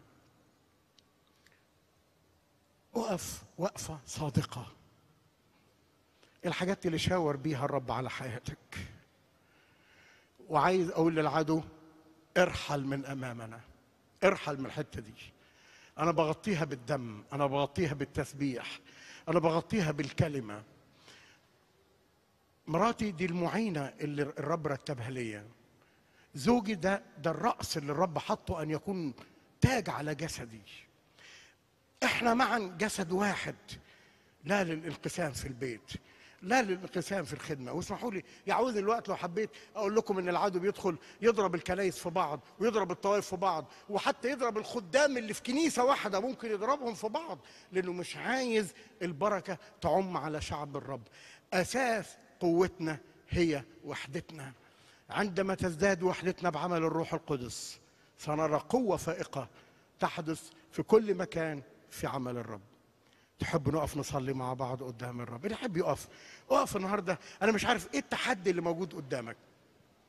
وقف وقفة صادقة. الحاجات اللي شاور بيها الرب على حياتك. وعايز أقول للعدو ارحل من أمامنا، ارحل من الحتة دي. أنا بغطيها بالدم، أنا بغطيها بالتسبيح، أنا بغطيها بالكلمة. مراتي دي المعينة اللي الرب رتبها ليا. زوجي ده الرأس اللي الرب حطه أن يكون تاج على جسدي. احنا معا جسد واحد، لا للانقسام في البيت، لا للانقسام في الخدمة. واسمحوا لي يعود الوقت لو حبيت أقول لكم إن العدو بيدخل يضرب الكنايس في بعض ويضرب الطوائف في بعض، وحتى يضرب الخدام اللي في كنيسة واحدة ممكن يضربهم في بعض، لأنه مش عايز البركة تعم على شعب الرب. أساس قوتنا هي وحدتنا. عندما تزداد وحدتنا بعمل الروح القدس سنرى قوة فائقة تحدث في كل مكان في عمل الرب. تحب نقف نصلي مع بعض قدام الرب؟ اللي يحب يقف اقف النهارده. انا مش عارف ايه التحدي اللي موجود قدامك.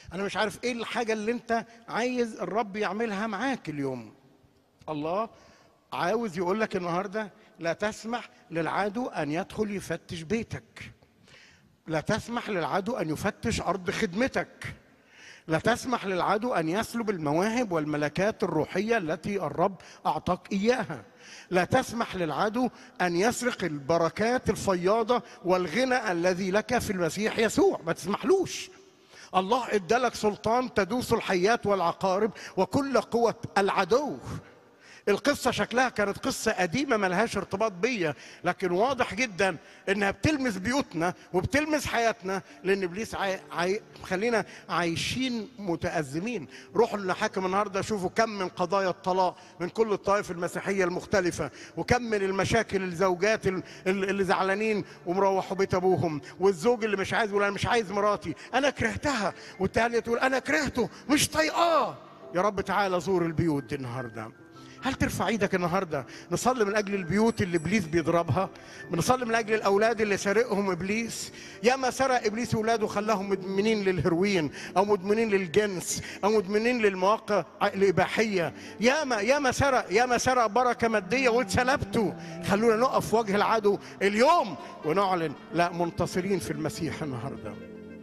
أنا مش عارف إيه الحاجة اللي أنت عايز الرب يعملها معاك اليوم. الله عاوز يقول لك النهاردة لا تسمح للعدو أن يدخل يفتش بيتك، لا تسمح للعدو أن يفتش أرض خدمتك، لا تسمح للعدو أن يسلب المواهب والملكات الروحية التي الرب أعطاك إياها، لا تسمح للعدو أن يسرق البركات الفياضة والغنى الذي لك في المسيح يسوع. ما تسمحلوش. الله ادالك سلطان تدوس الحيات والعقارب وكل قوة العدو. القصة شكلها كانت قصة قديمة ملهاش ارتباط بيا، لكن واضح جدا انها بتلمس بيوتنا وبتلمس حياتنا، لان ابليس خلينا عايشين متأزمين. روحوا للحاكم النهارده شوفوا كم من قضايا الطلاق من كل الطائف المسيحية المختلفة، وكم من المشاكل الزوجات اللي زعلانين ومروحوا بيت ابوهم، والزوج اللي مش عايز يقول انا مش عايز مراتي انا كرهتها، والتانية تقول انا كرهته مش طايقاه. يا رب تعالى زور البيوت دي النهارده. هل ترفع ايدك النهارده نصلي من اجل البيوت اللي ابليس بيضربها؟ بنصلي من اجل الاولاد اللي سارقهم ابليس. ياما سرق ابليس اولاده وخلاهم مدمنين للهروين او مدمنين للجنس او مدمنين للمواقع الاباحيه. ياما سرق بركه ماديه واتسلبته. خلونا نقف في وجه العدو اليوم ونعلن لا منتصرين في المسيح النهارده.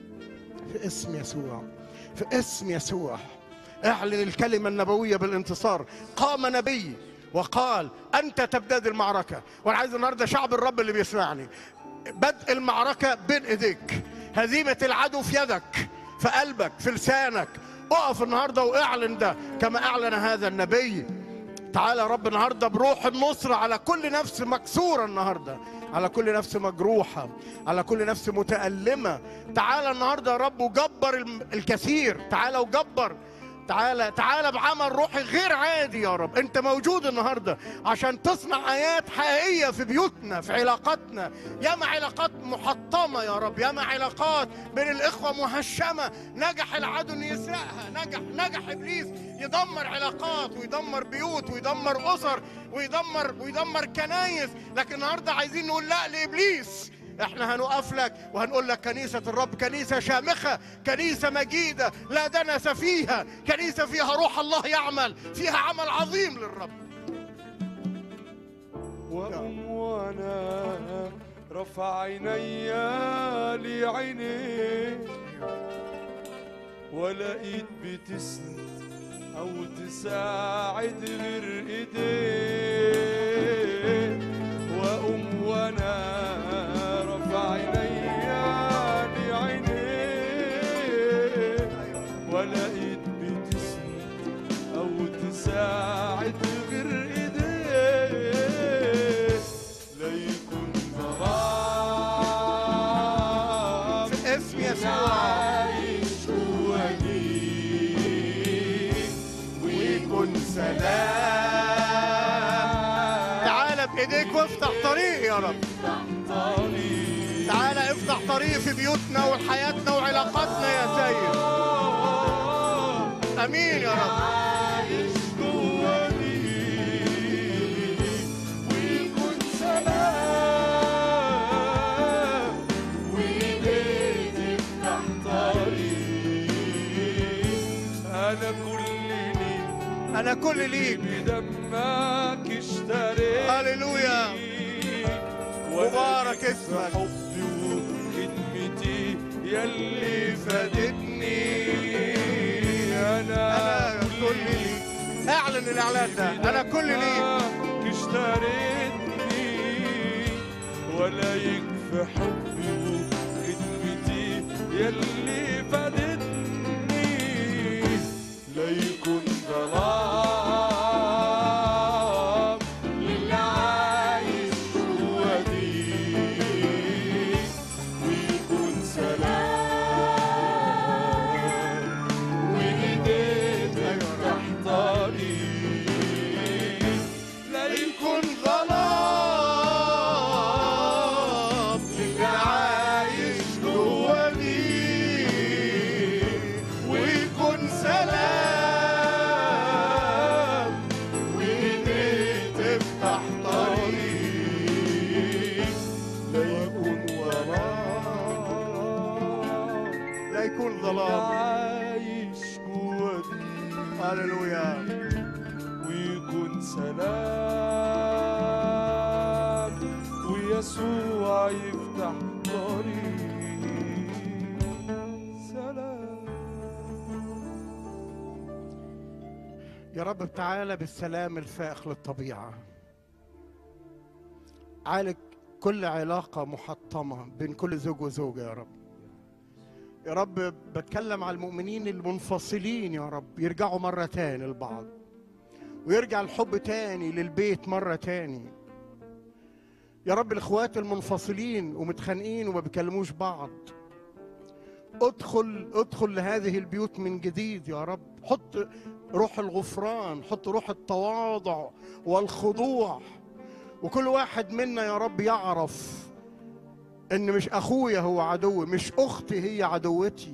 في اسم يسوع، في اسم يسوع اعلن الكلمة النبوية بالانتصار. قام نبي وقال أنت تبدأ المعركة، وأنا عايز النهاردة شعب الرب اللي بيسمعني بدء المعركة بين إيديك، هزيمة العدو في يدك، في قلبك، في لسانك. اقف النهاردة واعلن ده كما أعلن هذا النبي. تعالى يا رب النهاردة بروح النصر على كل نفس مكسورة النهاردة، على كل نفس مجروحة، على كل نفس متألمة. تعالى النهاردة يا رب وجبر الكثير. تعالى وجبر، تعالى بعمل روحي غير عادي يا رب. انت موجود النهارده عشان تصنع ايات حقيقيه في بيوتنا، في علاقاتنا. ياما علاقات محطمه يا رب، ياما علاقات بين الاخوه مهشمه نجح العدو ان يسرقها، نجح ابليس يدمر علاقات ويدمر بيوت ويدمر اسر ويدمر كنايس. لكن النهارده عايزين نقول لا لابليس. احنا هنقف لك وهنقول لك كنيسة الرب كنيسة شامخة، كنيسة مجيدة لا دنس فيها، كنيسة فيها روح الله يعمل، فيها عمل عظيم للرب. وأنا رفع عيني لعينيك ولقيت بتسند أو تساعد غير إيديك، وأنا رفع عيني لعينيك ولقيت بتسند أو تساعد غير إيديك، لا يكون ظلام في اسم يسوع عايش وليك ويكون سلام. تعالى بإيديك وافتح طريق يا رب. تعالى افتح طريق في بيوتنا وحياتنا وعلاقاتنا يا سيد. امين يا رب. عايش جواني ويكون سلام وإيديك تفتح طريق. أنا كل ليك بدمك اشتريت. هللويا مبارك اسمك. حبي وخدمتي يلي فادتني. أنا كل ليك. اعلن الاعلان ده. انا كل ليك اشتريتني ولا يكفي حبي وخدمتي يلي فادتني، لا يكون ظلام للي عايش جوا دي، ويكون سلام وإيديك تفتح طريق، لا يكون ظلام للي عايش جوا دي، يسوع يفتح طريق سلام. يا رب تعالى بالسلام الفائق للطبيعة، عالج كل علاقة محطمة بين كل زوج وزوجة يا رب. يا رب بتكلم على المؤمنين المنفصلين يا رب، يرجعوا مرة تاني لبعض، ويرجع الحب تاني للبيت مرة تاني. يا رب الاخوات المنفصلين ومتخانقين وما بيكلموش بعض، ادخل لهذه البيوت من جديد يا رب. حط روح الغفران، حط روح التواضع والخضوع، وكل واحد منا يا رب يعرف ان مش اخويا هو عدوي، مش اختي هي عدوتي،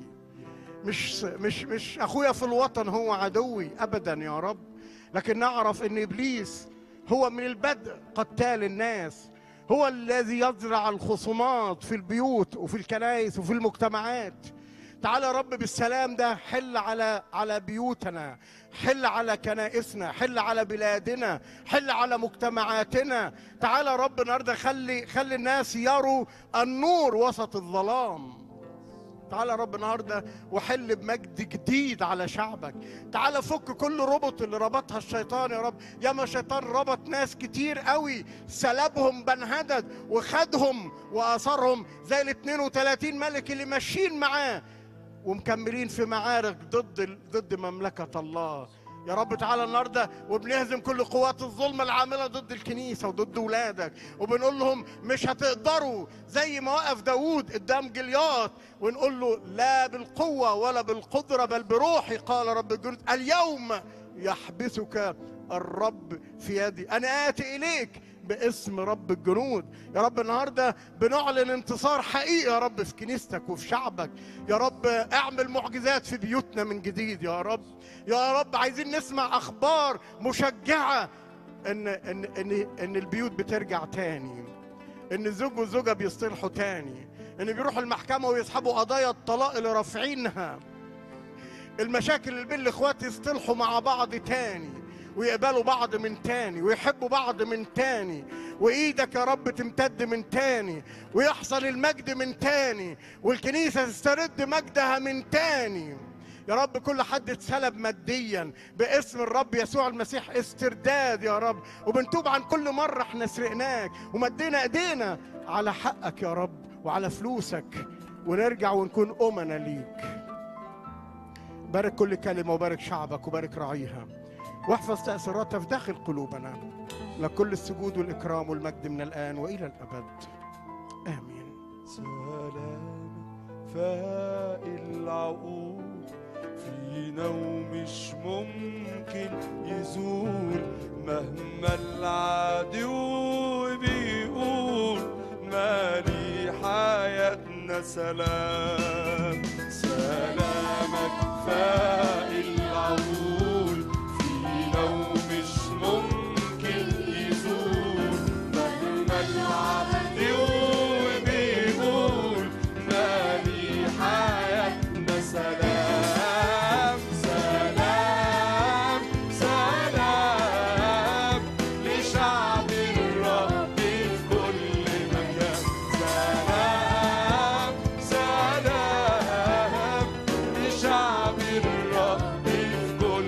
مش اخويا في الوطن هو عدوي ابدا يا رب، لكن نعرف ان ابليس هو من البدء قتال الناس، هو الذي يزرع الخصومات في البيوت وفي الكنائس وفي المجتمعات. تعالى يا رب بالسلام ده حل على بيوتنا، حل على كنائسنا، حل على بلادنا، حل على مجتمعاتنا. تعالى يا رب النهارده خلي الناس يروا النور وسط الظلام. تعالى يا رب النهارده وحل بمجد جديد على شعبك. تعالى فك كل ربط اللي ربطها الشيطان يا رب. ياما الشيطان ربط ناس كتير قوي، سلبهم بنهدد وخدهم واثرهم زي ال 32 ملك اللي ماشيين معاه ومكملين في معارك ضد مملكة الله. يا رب تعالى النهارده وبنهزم كل قوات الظلم العامله ضد الكنيسه وضد ولادك، وبنقول لهم مش هتقدروا، زي ما وقف داوود قدام جليات ونقول له لا بالقوه ولا بالقدره بل بروحي قال رب الجنود، اليوم يحبسك الرب في يدي، انا اتي اليك باسم رب الجنود. يا رب النهارده بنعلن انتصار حقيقي يا رب في كنيستك وفي شعبك. يا رب اعمل معجزات في بيوتنا من جديد يا رب. يا رب عايزين نسمع اخبار مشجعه ان البيوت بترجع تاني، ان الزوج والزوجه بيصطلحوا تاني، ان بيروحوا المحكمه ويسحبوا قضايا الطلاق اللي رافعينها، المشاكل اللي بين الاخوات يصطلحوا مع بعض تاني ويقبلوا بعض من تاني ويحبوا بعض من تاني، وإيدك يا رب تمتد من تاني ويحصل المجد من تاني والكنيسة تسترد مجدها من تاني. يا رب كل حد اتسلب ماديا باسم الرب يسوع المسيح استرداد يا رب، وبنتوب عن كل مرة احنا سرقناك ومدينا ايدينا على حقك يا رب وعلى فلوسك، ونرجع ونكون أمنا ليك. بارك كل كلمة وبارك شعبك وبارك رعيها، واحفظ تأثيراتها في داخل قلوبنا. لكل السجود والإكرام والمجد من الآن وإلى الأبد آمين. سلام فائق العقول فينا ومش ممكن يزول، مهما العدو بيقول مالي حياتنا سلام. سلامك فائق العقول فينا ومش ممكن يزول، مهما العدو بيقول مالي حياتنا سلام. سلام سلام لشعب الرب في كل مكان، سلام سلام لشعب الرب في كل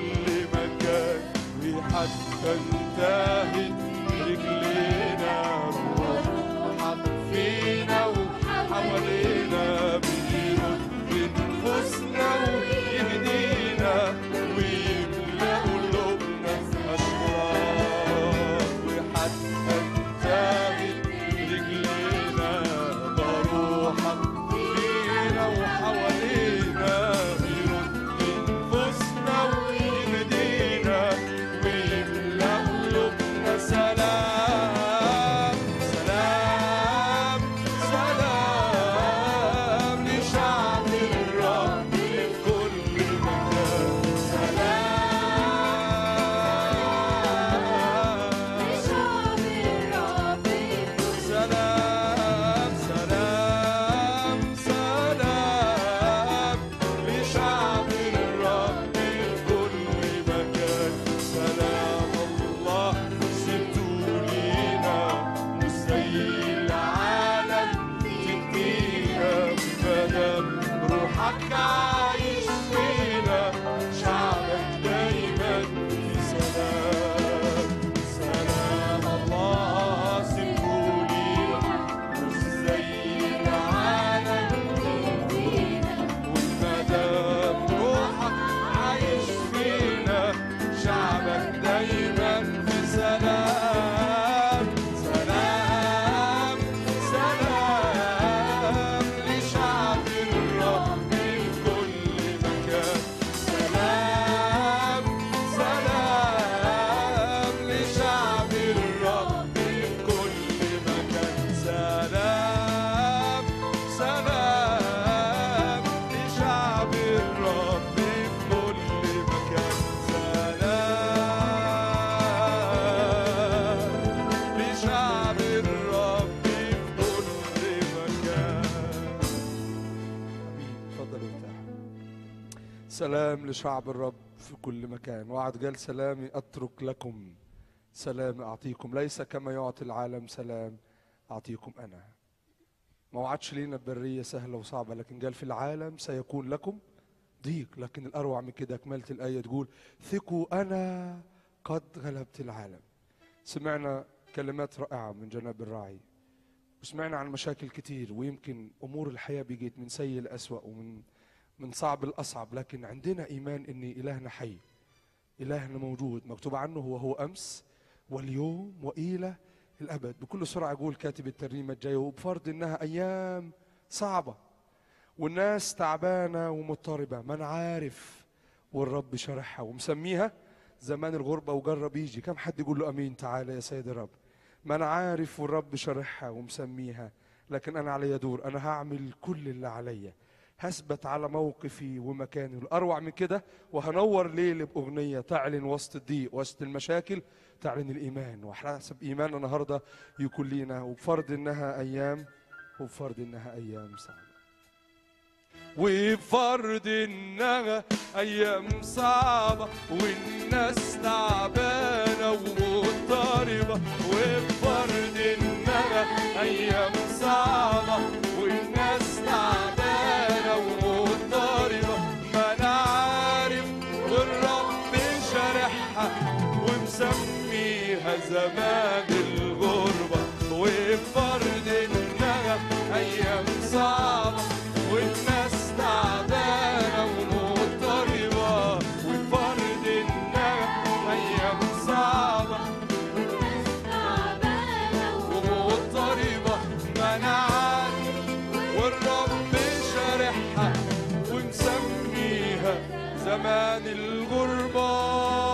سلام لشعب الرب في كل مكان. وعد قال سلامي أترك لكم، سلام أعطيكم، ليس كما يعطي العالم سلام أعطيكم أنا. ما وعدش لينا برية سهلة وصعبة، لكن قال في العالم سيكون لكم ضيق. لكن الأروع من كده كمالة الآية تقول ثقوا أنا قد غلبت العالم. سمعنا كلمات رائعة من جناب الراعي، وسمعنا عن مشاكل كتير، ويمكن أمور الحياة بقيت من سيء لأسوأ ومن صعب الأصعب، لكن عندنا إيمان إن إلهنا حي، إلهنا موجود، مكتوب عنه هو أمس واليوم وإلى الأبد. بكل سرعة يقول كاتب الترنيمة الجاية، وبفرض إنها أيام صعبة والناس تعبانة ومضطربة، من عارف والرب شرحها ومسميها زمان الغربة وجرب يجي. كم حد يقول له أمين؟ تعالى يا سيد الرب. من عارف والرب شرحها ومسميها، لكن أنا علي دور، أنا هعمل كل اللي عليا، هثبت على موقفي ومكاني. الأروع من كده وهنور ليل بأغنية تعلن وسط الضيق وسط المشاكل، تعلن الإيمان. وحسب إيمان النهاردة يكون لينا، وبفرض إنها أيام صعبة، وبفرض إنها أيام صعبة والناس تعبانة ومضطربة، وبفرض إنها أيام صعبة والناس تعبانة ومضطربة، ما أنا عارف والرب شارحها ومسميها زمان الغربة. وبفرض إنها أيام صعبة والناس تعبانة ومضطربة، وبفرض إنها أيام صعبة ومضطربة، ما أنا عارف والرب شارحها ومسميها زمان الغربة.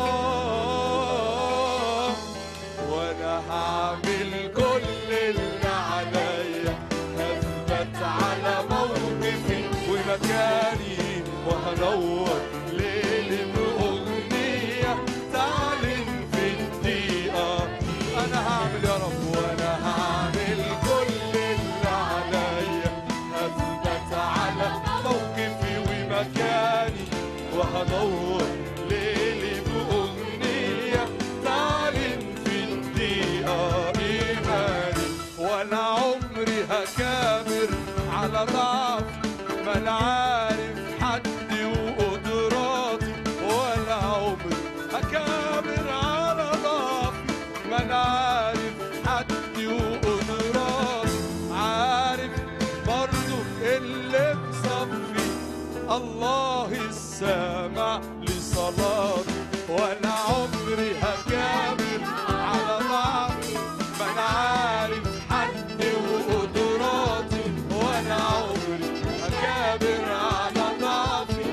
وأنا هعمل كل اللي عليا، هثبت على موقفي ومكاني، وهنور ليل بأغنية تعلن في الضيقة. أنا هعمل يا رب، وأنا هعمل كل اللي عليا، هثبت على موقفي ومكاني، وهنور ليل بأغنية تعلن في الضيقة. إيماني وأنا عمري هكابر على ضعف، ما أنا عارف حدي وقدراتي، ولا عمري هكابر على ضعف، ما أنا عارف حدي وقدراتي، عارف برضو اللي بصفي الله السامع لصلاتي. وأنا عمري هكابر على ضعف، ما أنا عارف حدي وقدراتي، وأنا عمري هكابر على ضعفي،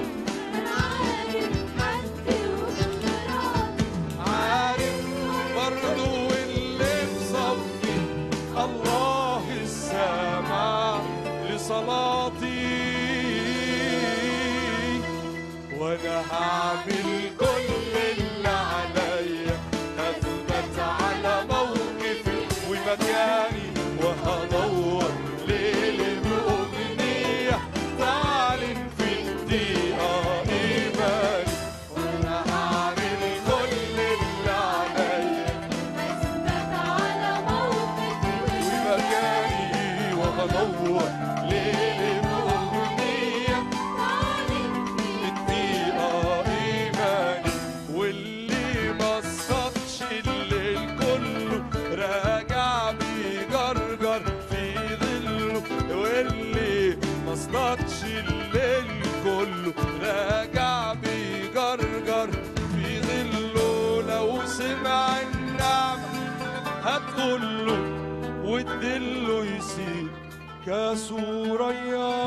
عارف برضو اللي بصفي الله السامع لصلاتي. وأنا هعمل كل اللي عليا، هثبت على موقفي ومكاني، وهدور ليل بأغنية تعلن في الضيقة. إيماني وأنا هعمل كل اللي عليا، هثبت على موقفي ومكاني، وهدور ليل بأغنية تعلن في الضيقة. إيماني واللي ما صدش الليل كله راجع بيجرجر في ظله، واللي ما صدش الليل كله راجع بيجرجر في ظله، لو سمع النعمة هتقوله وتدله يسيب كسوريا.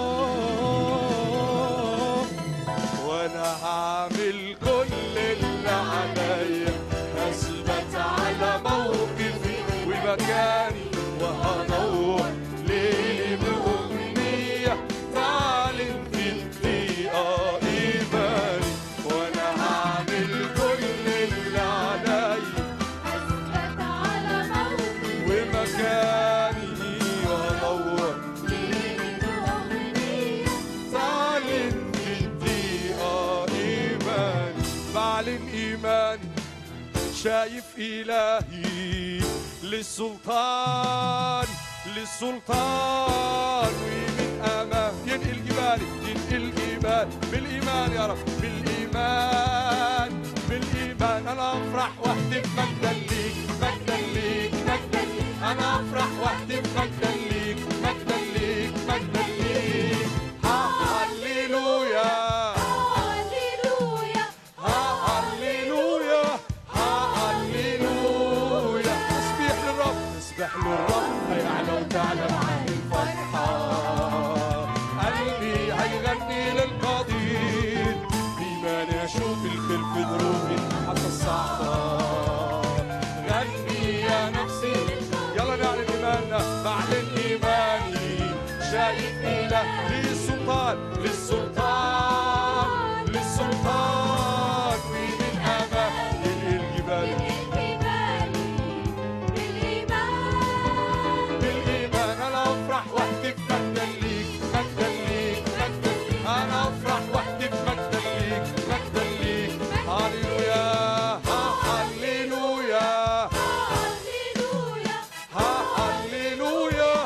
وأنا هعمل كل اللي عليا، هثبت على موقفي ومكاني، وهدور ليل بأغنية تعلن في الضيقة. إيماني وأنا هعمل كل اللي عليا، هثبت على موقفي ومكاني، وهدور ليل بأغنية تعلن في الضيقة. شايف إلهي للسلطان للسلطان، ومن أمام ينقل جبالي ينقل جبال بالإيمان يا رب بالإيمان بالإيمان. أنا أفرح واهتف مجدا ليك مجدا ليك مجدا ليك، أنا أفرح واهتف مجدا ليك مجدا ليك مجدا ليك. هاليلويا هاليلويا هاليلويا هاليلويا. تسبيح للرب تسبح للرب هيعلى وتعلى معاه الفرحة. قلبي هيغني للقدير بإيمان أشوف الخير في ظروفي حتى الصعبة. غني يا نفسي يلا نعلن إيماننا بعلن إيماني شايف إله للسلطان للسلطان للسلطان، ومن أمام الجبال بالإيمان. أنا أفرح واهتف مجدا ليك مجدا ليك مجدا ليك، أنا أفرح واهتف مجدا ليك مجدا ليك. هاليلويا هاليلويا هاليلويا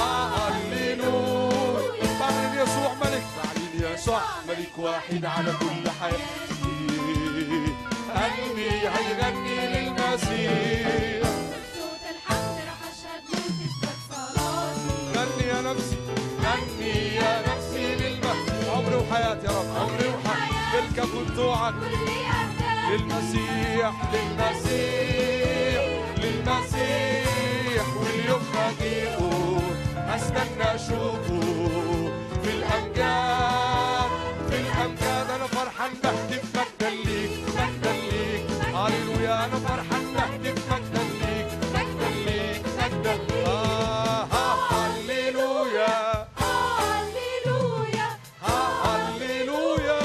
هاليلويا. بعلن يسوع ملك بعلن يسوع ملك واحد على كل حياتي. قلبي هيغني للمسيح صوت الحمد رح أشهد له تثبت صلاتي. غني يا نفسي غني يا نفسي للمسيح. عمري وحياتي يا رب عمري وحياتي ملكك وبتوعك كل أهداف للمسيح للمسيح للمسيح. واليوم مجيئه استنى اشوفه في الامجاد في الامجاد. انا فرحان بهتف مجدا ليك مجدا ليك. هاليلويا انا فرحان بهتف مجدا ليك مجدا ليك مجدا ليك. هاليلويا هاليلويا هاليلويا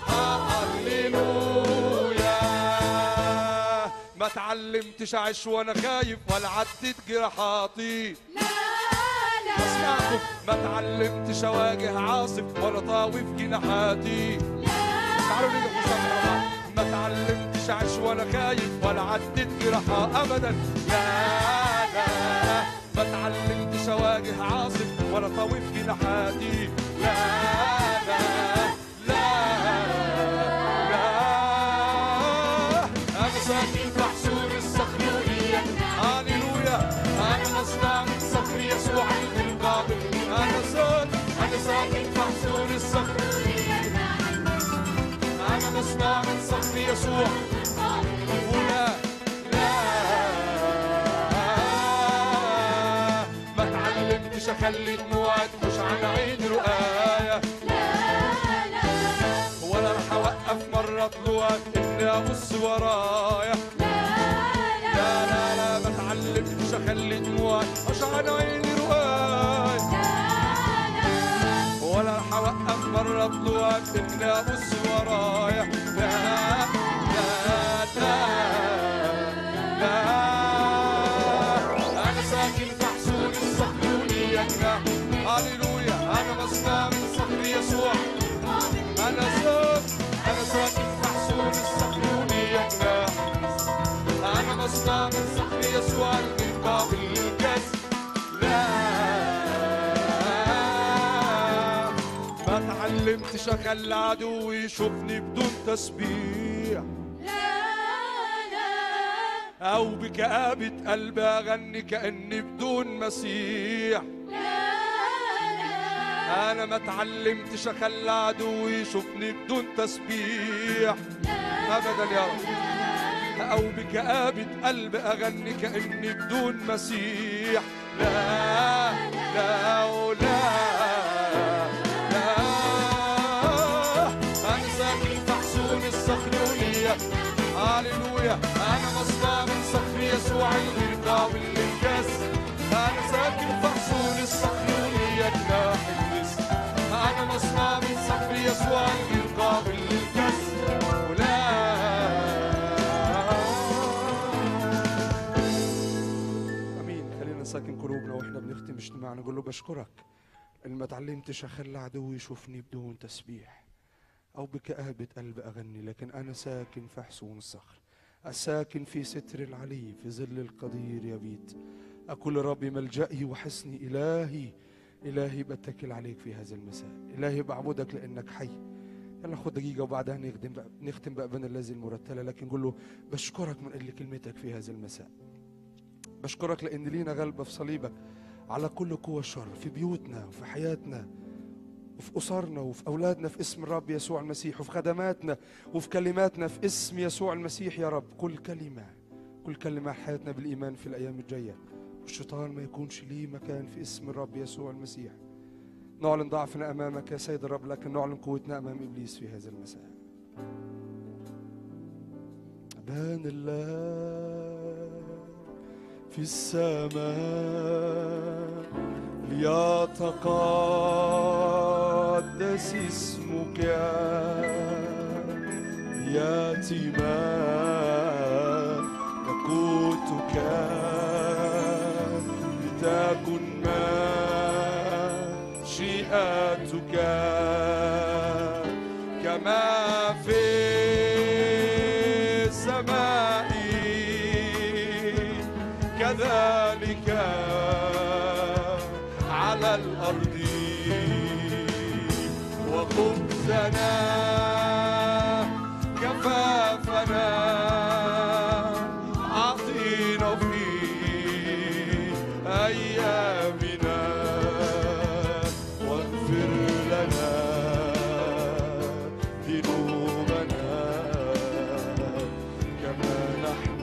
هاليلويا. ما تعلمتش اعيش وانا خايف ولا عدت جراحاتي. لا لا اسمعكم ما تعلمتش اواجه عاصف ولا طاوف جناحاتي. تعالوا نيجي في الصف مع بعض. ما تعلمتش اعيش وانا خايف ولا عدت جراحة ابدا. لا لا ما تعلمتش اواجه عاصف ولا طاوف جناحاتي. لا لا لا لا. انا ساكن في حصون الصخرية. هاليلويا انا مصنع من صخر يسوع القابل. انا ساكن في حصون الصخرية. انا مصنع من صخر يسوع. ولا لا ما تعلمتش اخلي دموعي تخش على عين رؤايا. ولا راح اوقف مرة طلوعك اني ابص ورايا. لا لا لا ما تعلمتش اخلي دموعي تخش على عين رؤايا. ولا راح اوقف مرة طلوعك اني ابص ورايا. لا لا لا لا. انا ساكن في حصون الصخرية. هاليلويا انا مصنع من صخر يسوع. انا ساكن في حصون الصخرية. انا مصنع من صخر يسوع القابل للكسر. لا ما تعلمتش اخلي عدوي يشوفني بدون تسبيح او بكآبة قلبي اغني كأني بدون مسيح. انا ما تعلمتش اخلي عدوي يشوفني بدون تسبيح ابدا يا رب، او بكآبة قلبي اغني كأني بدون مسيح. لا لا ولا لا. انا ساكن في حصون الصخرية. هاليلويا انا مصنع من صخر يسوع الغير قابل للكسر. انا ساكن في حصون الصخرية جناح النسر. انا مصنع من صخر يسوع الغير قابل للكسر. ولا امين. خلينا نساكن قلوبنا واحنا بنختم اجتماعنا نقول له بشكرك ان ما تعلمتش اخلي عدوي يشوفني بدون تسبيح او بكآبة قلب اغني، لكن انا ساكن في حصون الصخر. الساكن في ستر العلي في ظل القدير يبيت. أقول ربي ملجئي وحصني، إلهي بتكل عليك في هذا المساء، إلهي بعبدك لأنك حي. يلا خد دقيقة وبعدها نختم بأبانا الذي المرتلة، لكن قول له بشكرك من أجل كلمتك في هذا المساء. بشكرك لأن لينا غلبة في صليبك على كل قوة الشر في بيوتنا وفي حياتنا وفي أسرنا وفي أولادنا في اسم الرب يسوع المسيح، وفي خدماتنا وفي كلماتنا في اسم يسوع المسيح. يا رب كل كلمة حياتنا بالإيمان في الأيام الجاية، والشيطان ما يكونش ليه مكان في اسم الرب يسوع المسيح. نعلن ضعفنا أمامك يا سيد الرب، لكن نعلن قوتنا أمام إبليس في هذا المساء. أبان الله في السماء ليتقدس اسمك، يأتي ملكوتك، لتكن مشيئتك كما في السماء كذلك على الأرض. وخبزنا كفافنا أعطينا في أيامنا، واغفر لنا ذنوبنا كما نحن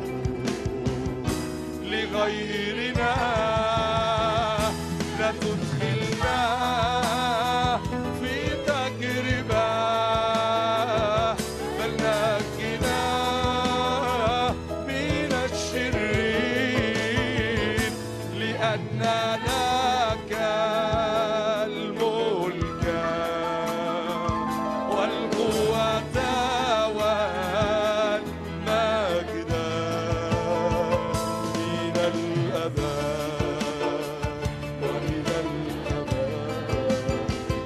لغيرنا، لا تدخلنا في تجربة بل نجنا من الشرير، لأن لك الملك والقوة والمجد من الأبد وإلى الأبد.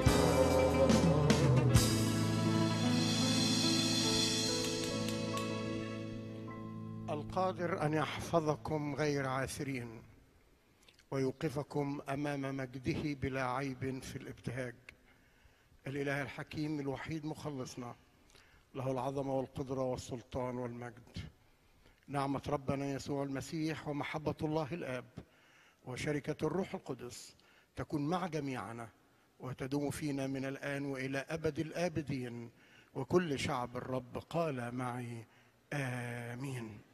القادر أن يحفظكم غير عاثرين ويوقفكم أمام مجده بلا عيب في الابتهاج. الإله الحكيم الوحيد مخلصنا، له العظمة والقدرة والسلطان والمجد. نعمة ربنا يسوع المسيح ومحبة الله الآب وشركة الروح القدس تكون مع جميعنا وتدوم فينا من الآن وإلى أبد الآبدين. وكل شعب الرب قال معي آمين.